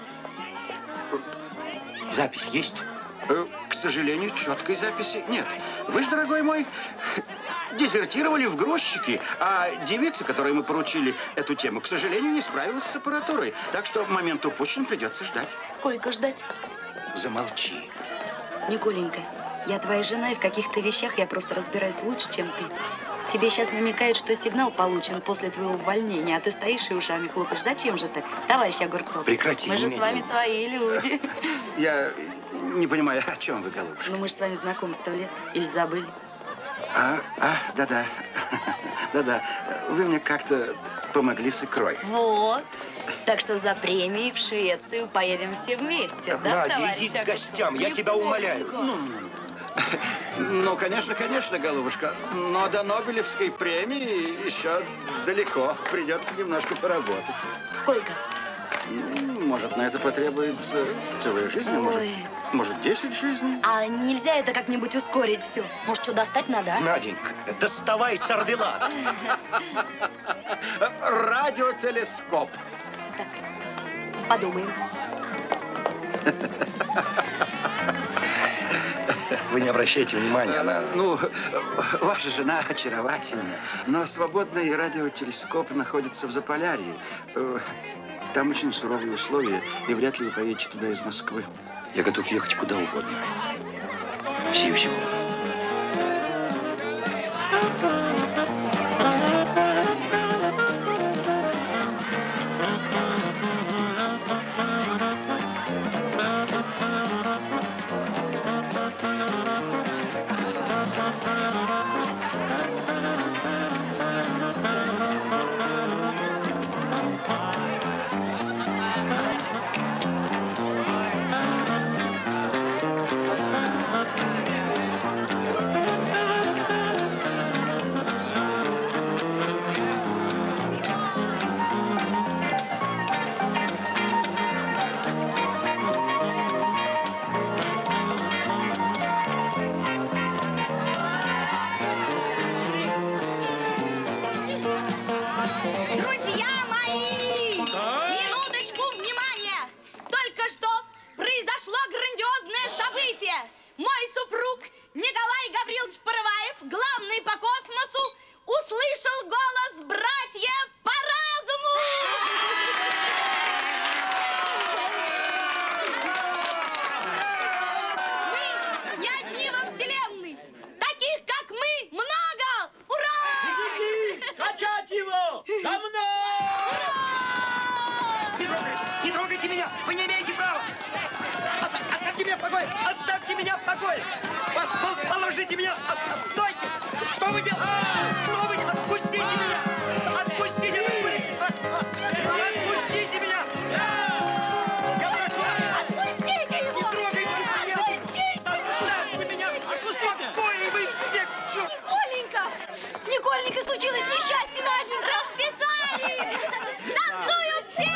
Запись есть? Э, К сожалению, четкой записи нет. Вы же, дорогой мой, дезертировали в грузчики, а девица, которой мы поручили эту тему, к сожалению, не справилась с аппаратурой. Так что момент упущен, придется ждать. Сколько ждать? Замолчи. Николенька, я твоя жена, и в каких-то вещах я просто разбираюсь лучше, чем ты. Тебе сейчас намекают, что сигнал получен после твоего увольнения, а ты стоишь и ушами хлопаешь. Зачем же так, товарищ Огурцов? Прекрати. Мы же с вами свои люди. Я не понимаю, о чем вы, голубушка. Ну, мы же с вами знакомы сто лет. Или забыли? А, а, да-да. Да-да. Вы мне как-то помогли с икрой. Вот. Так что за премией в Швецию поедем все вместе, да, Надя, товарищ иди к Огурцов? гостям, я тебя умоляю. Ну, конечно, конечно, голубушка. Но до Нобелевской премии еще далеко. Придется немножко поработать. Сколько? Может, на это потребуется целая жизнь, а может, Ой. может, десять жизней. А нельзя это как-нибудь ускорить все? Может, что достать надо, а? Наденька, доставай сорвелат. Радиотелескоп. Подумаем. Вы не обращайте внимания, она... Ну, ваша жена очаровательна, но свободный радиотелескоп находится в Заполярье. Э, Там очень суровые условия, и вряд ли вы поедете туда из Москвы. Я готов ехать куда угодно. Сию секунду. Качать его! За мной! Не трогайте! Не трогайте меня! Вы не имеете права! Оста- Оставьте меня в покое! Оставьте меня в покое! По- по- Положите меня! О- Стойте! Что вы делаете? Что вы делаете? Отпустите меня! Отпустите меня! От- от- Отпустите меня! Я прошу! Отпустите его! Не трогайте меня! Оставьте меня! В покое! Вы все! Черт! Николенька! Николенька, случилось несчастье, Наденька! Расписались! Танцуют все!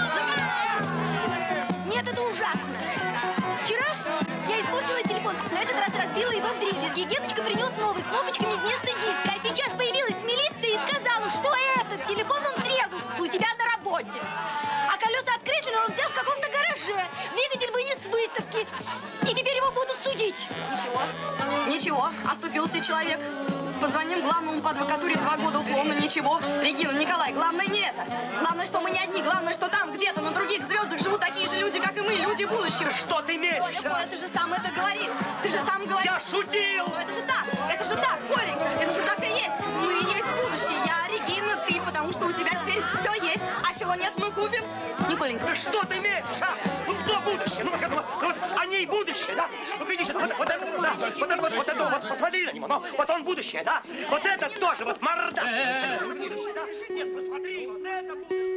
Нет, это ужасно! Вчера я испортила телефон, на этот раз разбила его в дребезги. Геночка принес новый с кнопочками вместо диска. А сейчас появилась милиция и сказала, что этот телефон он срезал у себя на работе. А колеса от Креслера он взял в каком-то гараже. Двигатель вынес с выставки. И теперь его будут судить. Ничего, ничего, оступился человек. Позвоним главному по адвокатуре, два года условно, ничего. Регина, Николай, главное не это. Главное, что мы не одни, главное, что там где-то на других звездах живут такие же люди, как и мы, люди будущего. Что ты мелешь, Коля, Коля, ты же сам это говорил. Ты же сам говорил. Я шутил! Ну, это же так, это же так, Коленька, это же так и есть. Мы и есть будущее. Я, Регина, ты, потому что у тебя теперь все есть. А чего нет, мы купим. Николенька. Да что ты мелешь, а? Ну кто будущее? Ну, вот, ну, вот они и будущее, да? Ну-ка иди сюда, вот, вот это, да, вот это, вот, вот это, вот посмотри на него, ну, вот он будущее, да? Вот это тоже, вот морда. Это тоже будущее, да? Нет, посмотри, вот это будущее.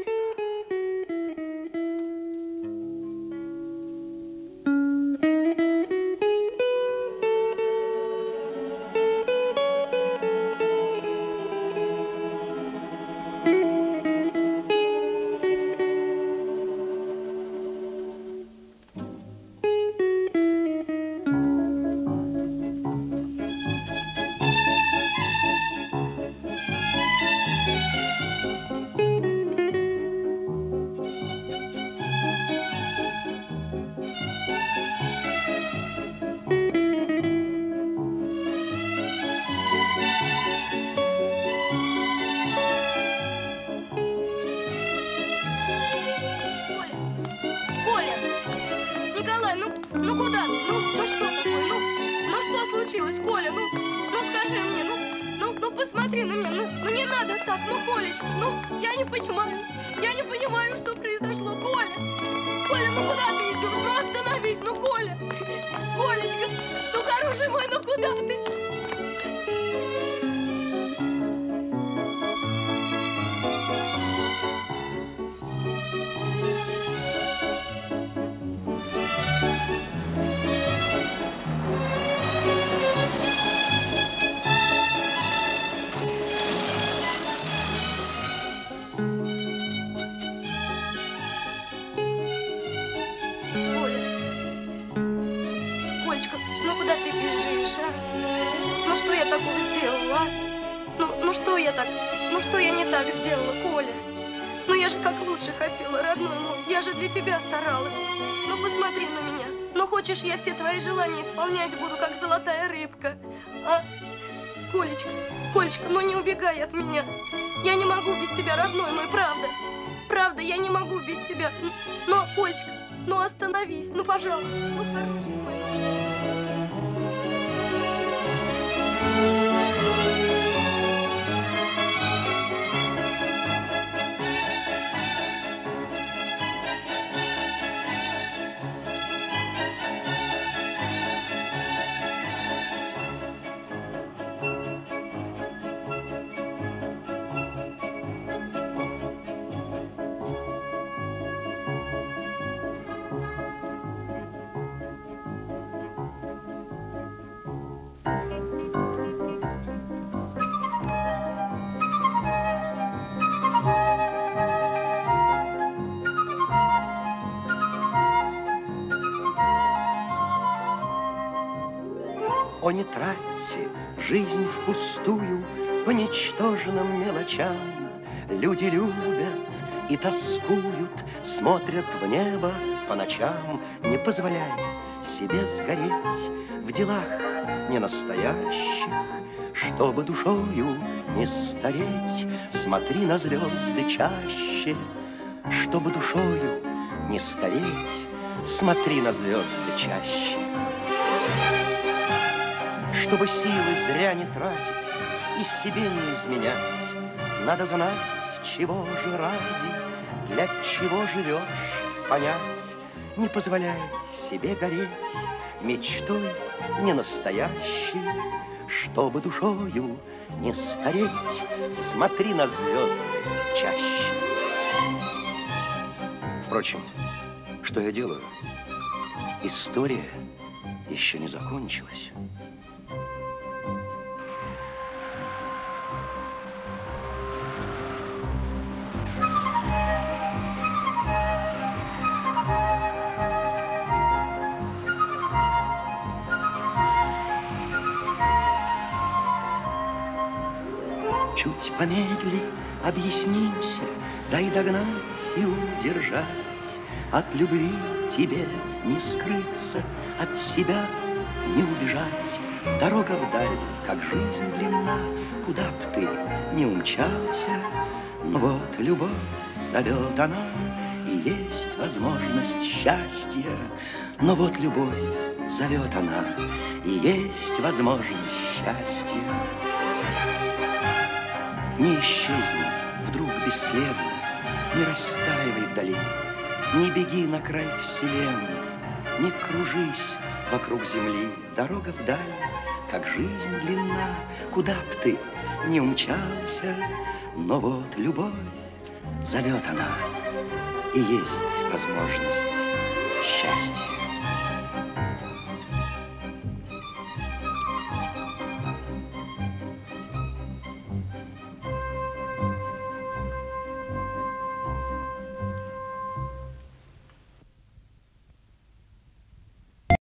Коля! Николай, ну, ну куда ты? Ну, ну что такое? Ну, ну что случилось, Коля? Ну, ну скажи мне, ну, ну, ну посмотри на меня, ну, ну не надо так, ну, Колечка, ну, я не понимаю, я не понимаю, что произошло, Коля! Коля, ну куда ты идешь? Ну остановись, ну, Коля! Колечка, ну, хороший мой, ну куда ты? Колечка, ну куда ты бежишь, а? Ну что я такого сделала, а? Ну, ну что я так, ну что я не так сделала, Коля? Ну я же как лучше хотела, родной мой, я же для тебя старалась. Ну посмотри на меня, ну хочешь, я все твои желания исполнять буду, как золотая рыбка, а? Колечка, Колечка, ну не убегай от меня. Я не могу без тебя, родной мой, правда. Правда, я не могу без тебя. Но, Колечка, ну остановись, ну пожалуйста, ну хороший мой. О, не тратьте жизнь впустую по ничтожным мелочам. Люди любят и тоскуют, смотрят в небо по ночам. Не позволяй себе сгореть в делах ненастоящих, чтобы душою не стареть. Смотри на звезды чаще, чтобы душою не стареть. Смотри на звезды чаще. Чтобы силы зря не тратить и себе не изменять, Надо знать, чего же ради, для чего живешь, понять, не позволяй себе гореть мечтой ненастоящей, чтобы душою не стареть, смотри на звезды чаще. Впрочем, что я делаю? История еще не закончилась. Чуть помедли, объяснимся, дай догнать и удержать. От любви тебе не скрыться, от себя не убежать. Дорога вдаль, как жизнь длинна, куда б ты не умчался. Но вот любовь зовет она, и есть возможность счастья. Но вот любовь зовет она, и есть возможность счастья. Не исчезни вдруг бесследно, не растаивай вдали, не беги на край вселенной, не кружись вокруг земли. Дорога вдаль, как жизнь длинна, куда б ты не умчался. Но вот любовь зовет она, и есть возможность счастья.